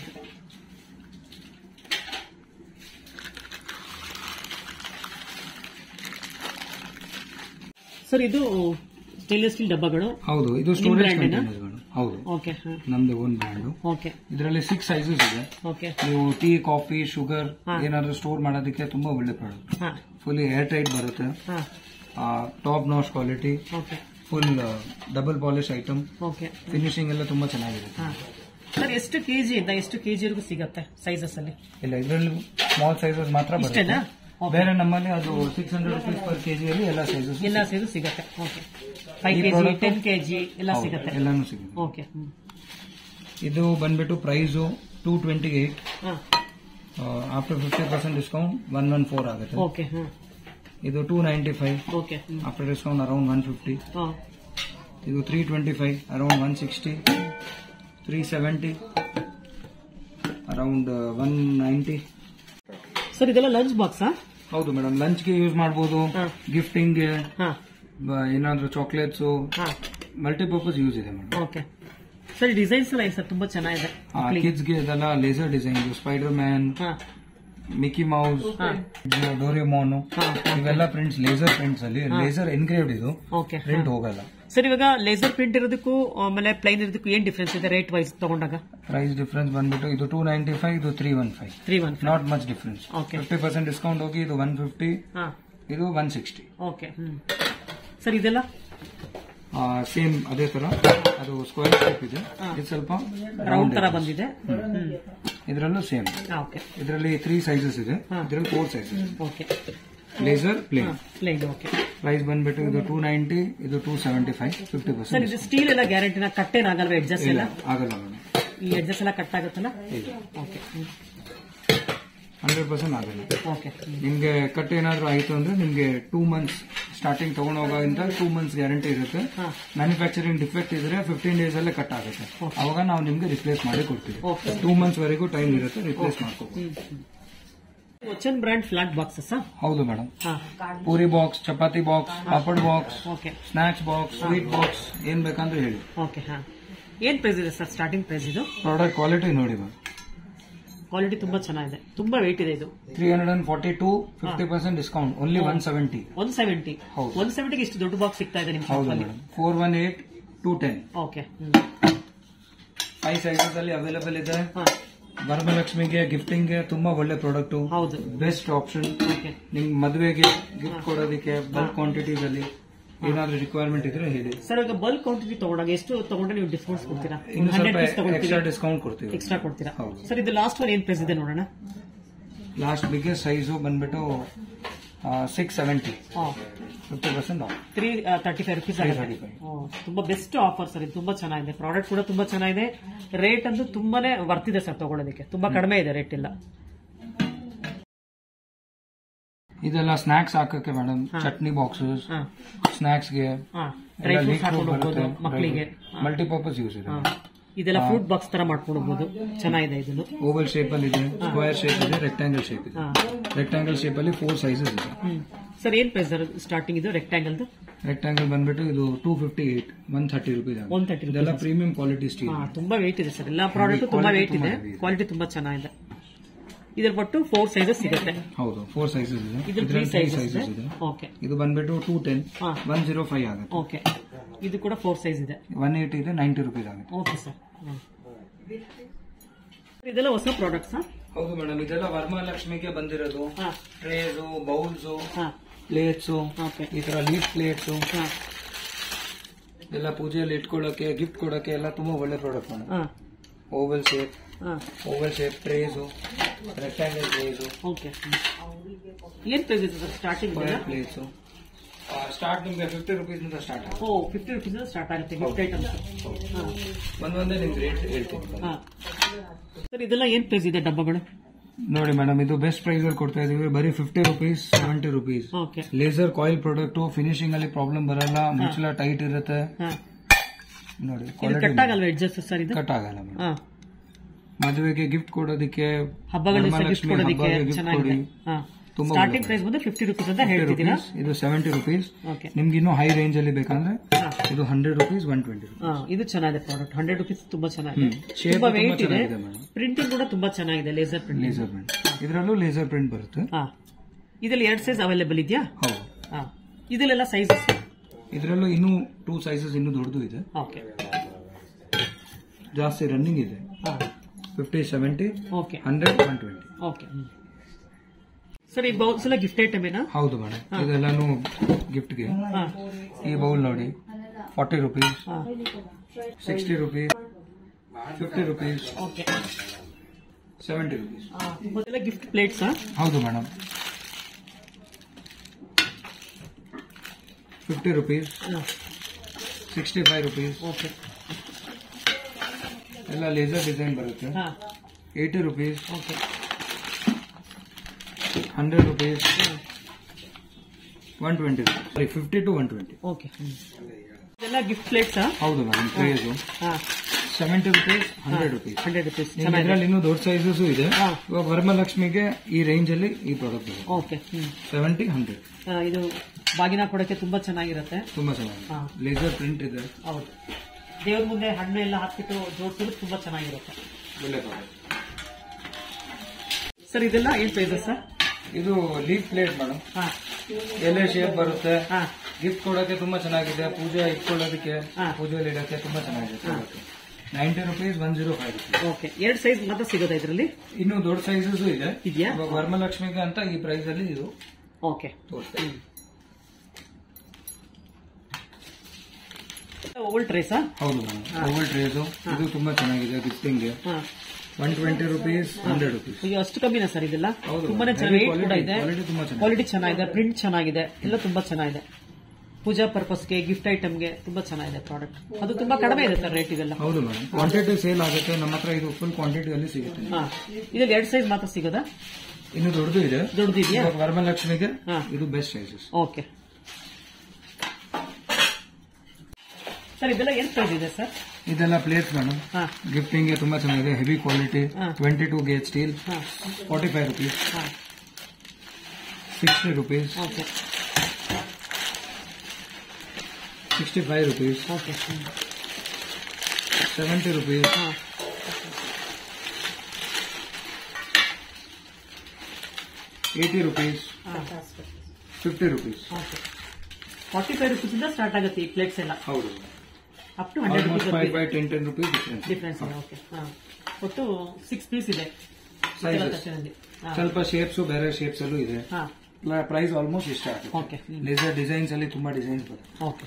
ಸರ್ ಇದು ಸ್ಟೇನ್ಲೆಸ್ ಸ್ಟೀಲ್ ಡಬ್ಬಗಳು.
ಹೌದು, ಇದು ಸ್ಟೋರೇಜ್ ಕಂಟೈನರ್ಸ್. ಹೌದು,
ಓಕೆ,
ನಮ್ದು ಓನ್ ಬ್ರ್ಯಾಂಡ್.
ಓಕೆ,
ಇದರಲ್ಲಿ ಸಿಕ್ಸ್ ಸೈಜಸ್ ಇದೆ.
ಓಕೆ,
ನೀವು ಟೀ, ಕಾಫಿ, ಶುಗರ್ ಏನಾದ್ರು ಸ್ಟೋರ್ ಮಾಡೋದಕ್ಕೆ ತುಂಬಾ ಒಳ್ಳೆ ಪ್ರಾಡಕ್ಟ್. ಫುಲ್ ಏರ್ ಟೈಟ್ ಬರುತ್ತೆ, top notch quality, full double polish item.
Okay,
finishing ಎಲ್ಲ ತುಂಬಾ ಚೆನ್ನಾಗಿರುತ್ತೆ.
ಸರ್ ಎಷ್ಟು ಕೆಜಿ ಇಂದ ಎಷ್ಟು ಕೆಜಿವರೆಗೂ ಸಿಗುತ್ತೆ ಸೈಜಸ್ ಅಲ್ಲಿ?
ಇಲ್ಲ, ಇದರಲ್ಲಿ ಸ್ಮಾಲ್ ಸೈಜಸ್ ಮಾತ್ರ ಬರುತ್ತೆ. ಬೇರೆ ನಮ್ಮಲ್ಲಿ ಅದು six hundred rupees per KG ಅಲ್ಲಿ ಎಲ್ಲ ಸೈಜಸ್
ಎಲ್ಲ ಸೈಜಸ್ ಸಿಗುತ್ತೆ. Okay, five KG, ten KG ಎಲ್ಲ ಸಿಗುತ್ತೆ.
ಎಲ್ಲಾನು ಸಿಗುತ್ತೆ.
ಓಕೆ,
ಇದು ಬಂದ್ಬಿಟ್ಟು price two twenty eight. After fifty percent discount one one four ಆಗುತ್ತೆ.
ಓಕೆ,
ಇದು two ninety five.
Okay,
after discount around one fifty. ಇದು three twenty five, around one sixty. Three seventy, around one ninety.
Sir ಇದೆಲ್ಲ lunch ಬಾಕ್ಸಾ?
ಹೌದು madam, ಲಂಚ್ಗೆ use ಮಾಡಬಹುದು, ಗಿಫ್ಟಿಂಗ್ಗೆ, ಏನಾದ್ರು ಚಾಕ್ಲೇಟ್ಸ್, ಮಲ್ಟಿಪರ್ಪಸ್ ಯೂಸ್ ಇದೆ ಮೇಡಮ್.
ಓಕೆ ಸರ್, ಡಿಸೈನ್ಸ್ ಎಲ್ಲ ಸರ್ ತುಂಬಾ ಚೆನ್ನಾಗಿದೆ.
ಕಿಡ್ಸ್ಗೆ ಇದೆಲ್ಲ laser design, Spider Man, Mickey Mouse, Doraemon, ಇವೆಲ್ಲ ಪ್ರಿಂಟ್ಸ್ ಲೇಸರ್ ಪ್ರಿಂಟ್ಸ್ ಅಲ್ಲಿ ಲೇಸರ್ ಎನ್ಗ್ರೇವ್ಡ್. ಇದು ಪ್ರಿಂಟ್ ಹೋಗಲ್ಲ.
ಸರ್ ಇವಾಗ ಲೇಸರ್ ಪ್ರಿಂಟ್ ಇರೋದಕ್ಕೂ ಆಮೇಲೆ ಪ್ಲೈನ್ ಇರೋದಕ್ಕೂ ಏನ್ ಡಿಫ್ರೆನ್ಸ್ ಇದೆ ರೇಟ್ ವೈಸ್ ತಗೊಂಡಾಗ?
ಪ್ರೈಸ್ ಡಿಫರೆನ್ಸ್ ಬಂದ್ಬಿಟ್ಟು ಇದು ಟೂ ನೈಂಟಿ ಫೈವ್, ಇದು three one five.
Three one
not much difference. Fifty percent discount ಹೋಗಿ ಇದು ಒನ್ ಫಿಫ್ಟಿ, ಇದು ಒನ್ ಸಿಕ್ಸ್ಟಿ.
ಓಕೆ ಸರ್, ಇದೆಲ್ಲ
ಸೇಮ್ ಅದೇ ತರ, ಅದು ಸ್ಕ್ವೇರ್ ಶೇಪ್ ಇದೆ, ಇದು ಸ್ವಲ್ಪ
ರೌಂಡ್ ತರ ಬಂದಿದೆ.
ಇದರಲ್ಲೂ ಸೇಮ್. ಇದರಲ್ಲಿ ತ್ರೀ ಸೈಜಸ್ ಇದೆ, ಇದರಲ್ಲಿ four sizes.
Okay,
laser plain.
Plain. Okay,
price ಬಂದ್ಬಿಟ್ಟು ಇದು ಟೂ ನೈಂಟಿ, ಇದು two seventy five, fifty percent.
Sir ಇದು ಸ್ಟೀಲ್ ಎಲ್ಲ ಗ್ಯಾರಂಟಿನ ಕಟ್ಟೇನ್ ಆಗಲ್ವಾ? ಎಡ್ಜಸ್ಟ್ ಎಲ್ಲ
ಆಗಲ್ಲ ಮೇಡಮ್.
ಈ ಎಡ್ಜಸ್ಟ್ ಎಲ್ಲ ಕಟ್ ಆಗುತ್ತಲ್ಲ? ಓಕೆ,
ಹಂಡ್ರೆಡ್ ಪರ್ಸೆಂಟ್ ಆಗಲ್ಲ.
ಓಕೆ,
ನಿಮ್ಗೆ ಕಟ್ ಏನಾದ್ರು ಆಯ್ತು ಅಂದ್ರೆ ನಿಮ್ಗೆ ಟೂ ಮಂತ್ಸ್ ಸ್ಟಾರ್ಟಿಂಗ್ ತಗೊಂಡೋಗಿಂದ ಟೂ ಮಂತ್ಸ್ ಗ್ಯಾರಂಟಿ ಇರುತ್ತೆ. ಮ್ಯಾನುಫ್ಯಾಕ್ಚರಿಂಗ್ ಡಿಫೆಕ್ಟ್ ಇದ್ರೆ ಫಿಫ್ಟೀನ್ ಡೇಸ್ ಅಲ್ಲೇ ಕಟ್ ಆಗುತ್ತೆ. ಅವಾಗ ನಾವು ನಿಮ್ಗೆ ರಿಪ್ಲೇಸ್ ಮಾಡಿ ಕೊಡ್ತೀವಿ. ಟೂ ಮಂತ್ಸ್ ವರೆಗೂ ಟೈಮ್ ಇರುತ್ತೆ, ರಿಪ್ಲೇಸ್ ಮಾಡ್ಕೋಬಹುದು.
Vachan brand flat boxes?
ಹೌದು madam. Puri box, chapati box, papad box, snacks box, sweet box, ಏನ್ ಬೇಕಂದ್ರೆ ಹೇಳಿ.
ಓಕೆ, ಏನ್ ಪ್ರೈಸ್ ಇದೆ ಸರ್ ಸ್ಟಾರ್ಟಿಂಗ್ ಪ್ರೈಸ್ ಇದು?
ಪ್ರಾಡಕ್ಟ್ ಕ್ವಾಲಿಟಿ ನೋಡಿ ಮ್ಯಾಮ್,
ಕ್ವಾಲಿಟಿ ತುಂಬಾ ಚೆನ್ನಾಗಿದೆ, ತುಂಬಾ ವೆಯ್ಟ್ ಇದೆ ಇದು.
Three hundred and forty two fifty percent discount only one seventy.
One seventy one ಸೆವೆಂಟಿಗೆ ಇಷ್ಟು ದೊಡ್ಡ ಬಾಕ್ಸ್ ಸಿಗ್ತಾ ಇದೆ ನಿಮ್ಗೆ?
ಹೌದು madam, four one eight two ten.
Okay,
five sizes ಅಲ್ಲಿ ಅವೈಲೇಬಲ್ ಇದೆ. ವರಮಹಾಲಕ್ಷ್ಮಿಗೆ ಗಿಫ್ಟಿಂಗ್ ಗೆ ತುಂಬಾ ಒಳ್ಳೆ ಪ್ರಾಡಕ್ಟ್,
ಹೌದು,
ಬೆಸ್ಟ್ ಆಪ್ಷನ್. ನಿಮ್ ಮದುವೆಗೆ ಗಿಫ್ಟ್ ಕೊಡೋದಕ್ಕೆ ಬಲ್ಕ್ ಕ್ವಾಂಟಿಟೀಸ್ ಅಲ್ಲಿ ಏನಾದ್ರೂ ರಿಕ್ವೈರ್ಮೆಂಟ್ ಇದ್ರೆ ಹೇಳಿ
ಸರ್. ಈಗ ಬಲ್ಕ್ ಕ್ವಾಂಟಿಟಿ ತಗೊಂಡಾಗ ಎಷ್ಟು ತಗೊಂಡ್ರೆ ನೀವು ಡಿಸ್ಕೌಂಟ್ ಕೊಡ್ತೀರಾ?
ಇನ್ನು ಸ್ವಲ್ಪ ಎಕ್ಸ್ಟ್ರಾ ಡಿಸ್ಕೌಂಟ್ ಕೊಡ್ತೀವಿ.
ಎಕ್ಸ್ಟ್ರಾ ಕೊಡ್ತೀರಾ ಸರ್. ಇದು ಲಾಸ್ಟ್ ಒನ್ ಏನ್ ಪ್ರೈಸ್ ಇದೆ ನೋಡೋಣ.
ಲಾಸ್ಟ್ ಬಿಗ್ಗೆಸ್ಟ್ ಸೈಜು ಬಂದ್ಬಿಟ್ಟು six seventy, fifty percent off, three
thirty five rupees ಆಗುತ್ತೆ. ತುಂಬಾ ಬೆಸ್ಟ್ ಆಫರ್ ಸರ್, ಇದು ತುಂಬಾ ಚೆನ್ನಾಗಿದೆ. ಪ್ರಾಡಕ್ಟ್ ಕೂಡ ತುಂಬಾ ಚೆನ್ನಾಗಿದೆ. ರೇಟ್ ಅಂತೂ ತುಂಬಾನೇ ವರ್ತಿದೆ ಸರ್ ತಗೊಳ್ಳೋದಕ್ಕೆ, ತುಂಬಾ ಕಡಿಮೆ ಇದೆ ರೇಟ್ ಇಲ್ಲ.
ಇದೆಲ್ಲ ಸ್ನಾಕ್ಸ್ ಹಾಕಕ್ಕೆ ಮೇಡಮ್, ಚಟ್ನಿ ಬಾಕ್ಸಸ್, ಸ್ನಾಕ್ಸ್ ಗೆ
ಮಕ್ಕಳಿಗೆ
ಮಲ್ಟಿಪರ್ಪಸ್ ಯೂಸ್ ಇದೆ.
ಇದೆಲ್ಲ ಫ್ರೂಟ್ ಬಾಕ್ಸ್ ತರ ಮಾಡ್ಕೊಂಡು ಹೋಗ್ಬೋದು, ಚೆನ್ನಾಗಿದೆ. ಇದನ್ನು
ಓವಲ್ ಶೇಪ್ ಅಲ್ಲಿ ಇದೆ, ಸ್ಕ್ವೇರ್ ಶೇಪ್ ಇದೆ, ರೆಕ್ಟಾಂಗಲ್ ಶೇಪ್ ಇದೆ. ರೆಕ್ಟಾಂಗಲ್ ಶೇಪ್ ಅಲ್ಲಿ ಫೋರ್ ಸೈಜಸ್ ಇದೆ
ಸರ್. ಏನ್ ಪ್ರೈಸ್ ಸ್ಟಾರ್ಟಿಂಗ್ ಇದು ರೆಕ್ಟಾಂಗಲ್?
ರೆಕ್ಟಾಂಗಲ್ ಬಂದ್ಬಿಟ್ಟು ಇದು two fifty eight, one thirty rupees.
One thirty
ಇದೆಲ್ಲ ಪ್ರೀಮಿಯಂ ಕ್ವಾಲಿಟಿ ಸ್ಟೀಲ್.
ತುಂಬಾ ವೇಟ್ ಇದೆ ಸರ್, ಎಲ್ಲಾ ಪ್ರಾಡಕ್ಟ್ ತುಂಬಾ ವೇಟ್ ಇದೆ, ಕ್ವಾಲಿಟಿ ತುಂಬಾ ಚೆನ್ನಾಗಿದೆ. ಇದ್ರ ಒಟ್ಟು ಫೋರ್ ಸೈಜಸ್ ಸಿಗುತ್ತೆ.
ಹೌದು, ಫೋರ್ ಸೈಜಸ್ ಇದೆ.
ಇದು ತ್ರೀ ಸೈಜಸ್
ಇದೆ.
ಓಕೆ,
ಇದು ಬಂದ್ಬಿಟ್ಟು two ten, one zero five ಆಗುತ್ತೆ.
ಓಕೆ, ಇದು ಕೂಡ ಫೋರ್ ಸೈಜ್ ಇದೆ.
ಒನ್ ಏಟಿ ಇದೆ, ನೈಂಟಿ ರುಪೀಸ್ ಆಗುತ್ತೆ.
Okay sir. ಇದೆಲ್ಲ ಹೊಸ ಪ್ರಾಡಕ್ಟ್ಸ್?
ಹೌದು ಮೇಡಮ್, ಇದೆಲ್ಲ ವರಮಹಾಲಕ್ಷ್ಮಿಗೆ ಬಂದಿರೋದು. ಟ್ರೇಸ್, ಬೌಲ್ಸ್, ಪ್ಲೇಟ್ಸ್, ಈ ತರ ಲೀಫ್ ಪ್ಲೇಟ್ಸ್ ಎಲ್ಲ ಪೂಜೆಯಲ್ಲಿ ಇಟ್ಕೊಳ್ಳೋಕೆ, ಗಿಫ್ಟ್ ಕೊಡೋಕೆ ಎಲ್ಲ ತುಂಬಾ ಒಳ್ಳೆ product madam. Oval shape, oval shape trays, rectangle trays.
Okay, ಏನ್ ಪ್ರೈಸ್ ಇದೆ ಸರ್ ಸ್ಟಾರ್ಟಿಂಗ್?
ಪ್ಲೇಟ್ಸ್ ಸ್ಟಾರ್ಟ್ ನಿಮ್ಗೆ ಫಿಫ್ಟಿ ರುಪೀಸ್ ಇಂದ ಸ್ಟಾರ್ಟ್ ಆಗುತ್ತೆ.
ಓ, ಫಿಫ್ಟಿ ರುಪೀಸ್ ಸ್ಟಾರ್ಟ್ ಆಗುತ್ತೆ ಗಿಫ್ಟ್ ಐಟಮ್ಸ್.
ಒಂದೊಂದೇ ನಿಮ್ಗೆ ರೇಟ್ ಹೇಳ್ತೀನಿ
ಸರ್. ಇದೆಲ್ಲ ಏನ್ ಪ್ರೈಸ್ ಇದೆ ಡಬ್ಬಗಳು?
ನೋಡಿ ಮೇಡಮ್, ಇದು ಬೆಸ್ಟ್ ಪ್ರೈಸ್ ಅಲ್ಲಿ ಕೊಡ್ತಾ ಇದೀವಿ, ಬರೀ fifty rupees, seventy rupees. Laser coil product, finishing ಅಲ್ಲಿ ಪ್ರಾಬ್ಲಮ್ ಬರಲ್ಲ, ಮುಚ್ಚಳ ಟೈಟ್ ಇರುತ್ತೆ. ನೋಡಿ,
ಕಟ್ ಆಗಲ್ಲ ಎಡ್ಜಸ್ ಸರ್? ಇದು
ಕಟ್ ಆಗಲ್ಲ ಮೇಡಮ್. ಮದುವೆಗೆ ಗಿಫ್ಟ್ ಕೊಡೋದಕ್ಕೆ,
ಹಬ್ಬಗಳಿಗೆ ಗಿಫ್ಟ್ ಕೊಡೋದಕ್ಕೆ ಚೆನ್ನಾಗಿದೆ. ಸ್ಟಾರ್ಟಿಂಗ್ ಪ್ರೈಸ್ ಬಂದು ಫಿಫ್ಟಿ ರುಪೀಸ್ ಅಂತ ಹೇಳ್ತಿದ್ದೀರಾ?
ಇದು ಸೆವೆಂಟಿ ರುಪೀಸ್. ನಿಮ್ಗೆ ಇನ್ನೂ ಹೈ ರೇಂಜ್ ಅಲ್ಲಿ ಬೇಕಂದ್ರೆ ಇದು hundred rupees, one twenty rupees.
ಇದು ಚೆನ್ನಾಗಿದೆ ಪ್ರಾಡಕ್ಟ್, ಹಂಡ್ರೆಡ್ ರುಪೀಸ್ ತುಂಬಾ ಚೆನ್ನಾಗಿದೆ. ತುಂಬಾ ವೆಯ್ಟ್ ಇದೆ, ಪ್ರಿಂಟಿಂಗ್ ಕೂಡ ತುಂಬಾ ಚೆನ್ನಾಗಿದೆ. ಲೇಸರ್ ಪ್ರಿಂಟ್,
ಲೇಸರ್ ಪ್ರಿಂಟ್ ಇದರಲ್ಲೂ ಲೇಸರ್ ಪ್ರಿಂಟ್ ಬರುತ್ತೆ.
ಇದರಲ್ಲಿ ಎರಡು ಸೈಜ್ ಅವೈಲೇಬಲ್ ಇದೆಯಾ?
ಹೌದು.
ಇದೆಲ್ಲ ಸೈಜಸ್?
ಇದರಲ್ಲೂ ಇನ್ನೂ ಟೂ ಸೈಜಸ್ ಇನ್ನೂ ದೊಡ್ಡದು ಇದೆ.
ಓಕೆ,
ಜಾಸ್ತಿ ರನ್ನಿಂಗ್ ಇದೆ. Fifty, seventy,
okay,
hundred, one twenty.
Okay sir. ಈ ಬೌಲ್ಸ್ ಎಲ್ಲ ಗಿಫ್ಟ್ ಐಟಮ್ ಏನಾ?
ಹೌದು ಮೇಡಮ್, ಇದೆಲ್ಲಾನು ಗಿಫ್ಟ್ಗೆ. ಈ ಬೌಲ್ ನೋಡಿ, forty rupees, sixty rupees, fifty rupees,
okay,
seventy rupees.
ಇದೆಲ್ಲ ಗಿಫ್ಟ್ ಪ್ಲೇಟ್ಸ್?
ಹೌದು madam, fifty rupees, sixty five rupees.
Okay,
ಎಲ್ಲ ಲೇಸರ್ ಡಿಸೈನ್ ಬರುತ್ತೆ. Eighty rupees,
okay,
hundred rupees, one twenty rupees, fifty to one twenty.
Okay, ಇದೆಲ್ಲ gift plates?
ಹೌದು madam, trays seventy rupees, hundred rupees,
hundred rupees.
ಇದರಲ್ಲಿ ಇನ್ನೂ ದೊಡ್ಡ sizes ಇದೆ. ಇವಾಗ ವರಮಹಾಲಕ್ಷ್ಮಿಗೆ ಈ ರೇಂಜ್ ಅಲ್ಲಿ ಈ ಪ್ರಾಡಕ್ಟ್ ಇದೆ.
Okay,
seventy, hundred.
ಇದು ಬಾಗಿನ ಕೊಡಕ್ಕೆ ತುಂಬಾ ಚೆನ್ನಾಗಿರುತ್ತೆ,
ತುಂಬಾ ಚೆನ್ನಾಗಿದೆ. ಲೇಸರ್ ಪ್ರಿಂಟ್ ಇದೆ.
ಹೌದು, ದೇವ್ರ ಮುಂದೆ ಹಣ್ಣು ಎಲ್ಲ ಹಾಕ್ಬಿಟ್ಟು ಜೋಡಿಸಿದ್ರೆ ತುಂಬಾ ಚೆನ್ನಾಗಿರುತ್ತೆ.
ಒಳ್ಳೆ ಪ್ರಾಡಕ್ಟ್
ಸರ್. ಇದೆಲ್ಲ ಏನ್ ಪ್ರೈಸಸ್ ಸರ್?
ಇದು ಲೀಫ್ ಪ್ಲೇಟ್ ಮೇಡಮ್, ಎಲೆ ಶೇಪ್ ಬರುತ್ತೆ. ಗಿಫ್ಟ್ ಕೊಡೋಕೆ ತುಂಬಾ ಚೆನ್ನಾಗಿದೆ, ಪೂಜೆ ಇಟ್ಕೊಳ್ಳೋದಕ್ಕೆ, ಪೂಜೆಯಲ್ಲಿ ಇಡೋಕೆ ತುಂಬಾ ಚೆನ್ನಾಗಿದೆ. Ninety rupees, one zero five rupees.
Okay, ಎರಡು ಸೈಜ್ ಮಾತ್ರ ಸಿಗೋದಾ ಇದರಲ್ಲಿ?
ಇನ್ನು ದೊಡ್ಡ ಸೈಜಸ್ ಇದೆ.
ಇದೆಯಾ?
ಇವಾಗ ವರಮಹಾಲಕ್ಷ್ಮಿಗೆ ಅಂತ ಈ ಪ್ರೈಸ್ ಅಲ್ಲಿ ಇದು
ಓಕೆ
ತೋರಿಸ್ತೀವಿ.
Oval trays?
ಹೌದು ಮೇಡಮ್, ಓವಲ್ ಟ್ರೇಸ್. ಇದು ತುಂಬಾ ಚೆನ್ನಾಗಿದೆ ಗಿಫ್ಟಿಂಗ್ಗೆ. One twenty rupees, hundred rupees.
ಅಷ್ಟು ಕಮ್ಮಿನಾ ಸರ್? ಇದೆಲ್ಲ ತುಂಬಾನೇ ಚೆನ್ನಾಗಿ ಕೂಡ ಇದೆ, ಕ್ವಾಲಿಟಿ ಚೆನ್ನಾಗಿದೆ, ಪ್ರಿಂಟ್ ಚೆನ್ನಾಗಿದೆ, ಎಲ್ಲ ತುಂಬಾ ಚೆನ್ನಾಗಿದೆ. ಪೂಜಾ ಪರ್ಪಸ್ಗೆ, ಗಿಫ್ಟ್ ಐಟಮ್ಗೆ ತುಂಬಾ ಚೆನ್ನಾಗಿದೆ ಪ್ರಾಡಕ್ಟ್. ಅದು ತುಂಬಾ ಕಡಿಮೆ ಇದೆ ಸರ್ ರೇಟ್ ಇದೆಲ್ಲ?
ಹೌದು ಮೇಡಮ್, ಕ್ವಾಂಟಿಟಿ ಸೇಲ್ ಆಗುತ್ತೆ ನಮ್ಮ ಹತ್ರ. ಇದು ಫುಲ್ ಕ್ವಾಂಟಿಟಿಯಲ್ಲಿ ಸಿಗುತ್ತೆ.
ಇದ್ರಲ್ಲಿ ಎರಡು ಸೈಜ್ ಮಾತ್ರ ಸಿಗೋದಾ?
ಇನ್ನು ದೊಡ್ಡದು ಇದೆ.
ದೊಡ್ಡದು ಇದೆಯಾ?
ವರಮಹಾಲಕ್ಷ್ಮಿಗೆ ಇದು ಬೆಸ್ಟ್ ಸೈಜಸ್.
Okay sir. ಇದೆಲ್ಲ ಏನ್ ಪ್ರೈಸ್ ಇದೆ ಸರ್?
ಇದೆಲ್ಲ ಪ್ಲೇಟ್ಸ್ ಮೇಡಮ್, ಗಿಫ್ಟಿಂಗ್ ತುಂಬಾ ಚೆನ್ನಾಗಿದೆ, heavy quality, twenty two gauge steel, forty five rupees, sixty rupees, sixty five rupees, seventy rupees,
ಹಾಂ
eighty rupees, fifty rupees.
Okay, forty five ರುಪೀಸಿಂದ start ಆಗುತ್ತೆ ಈ ಪ್ಲೇಟ್ಸ್ ಎಲ್ಲ.
ಹೌದು,
up to hundred rupees
five by ten ten rupees difference.
Difference ಇದೆ. Okay, ಹಾಂ ಒಟ್ಟು six piece ಇದೆ.
ಸ್ವಲ್ಪ ಶೇಪ್ಸ್ ಬೇರೆ ಶೇಪ್ಸ್ ಅಲ್ಲೂ ಇದೆ.
ಹಾಂ,
ಪ್ರೈಸ್ ಆಲ್ಮೋಸ್ಟ್ ಇಷ್ಟ ಆಗುತ್ತೆ.
ಓಕೆ,
ಲೇಸರ್ ಡಿಸೈನ್ಸ್ ಅಲ್ಲಿ ತುಂಬಾ ಡಿಸೈನ್ಸ್ ಬರುತ್ತೆ.
ಓಕೆ.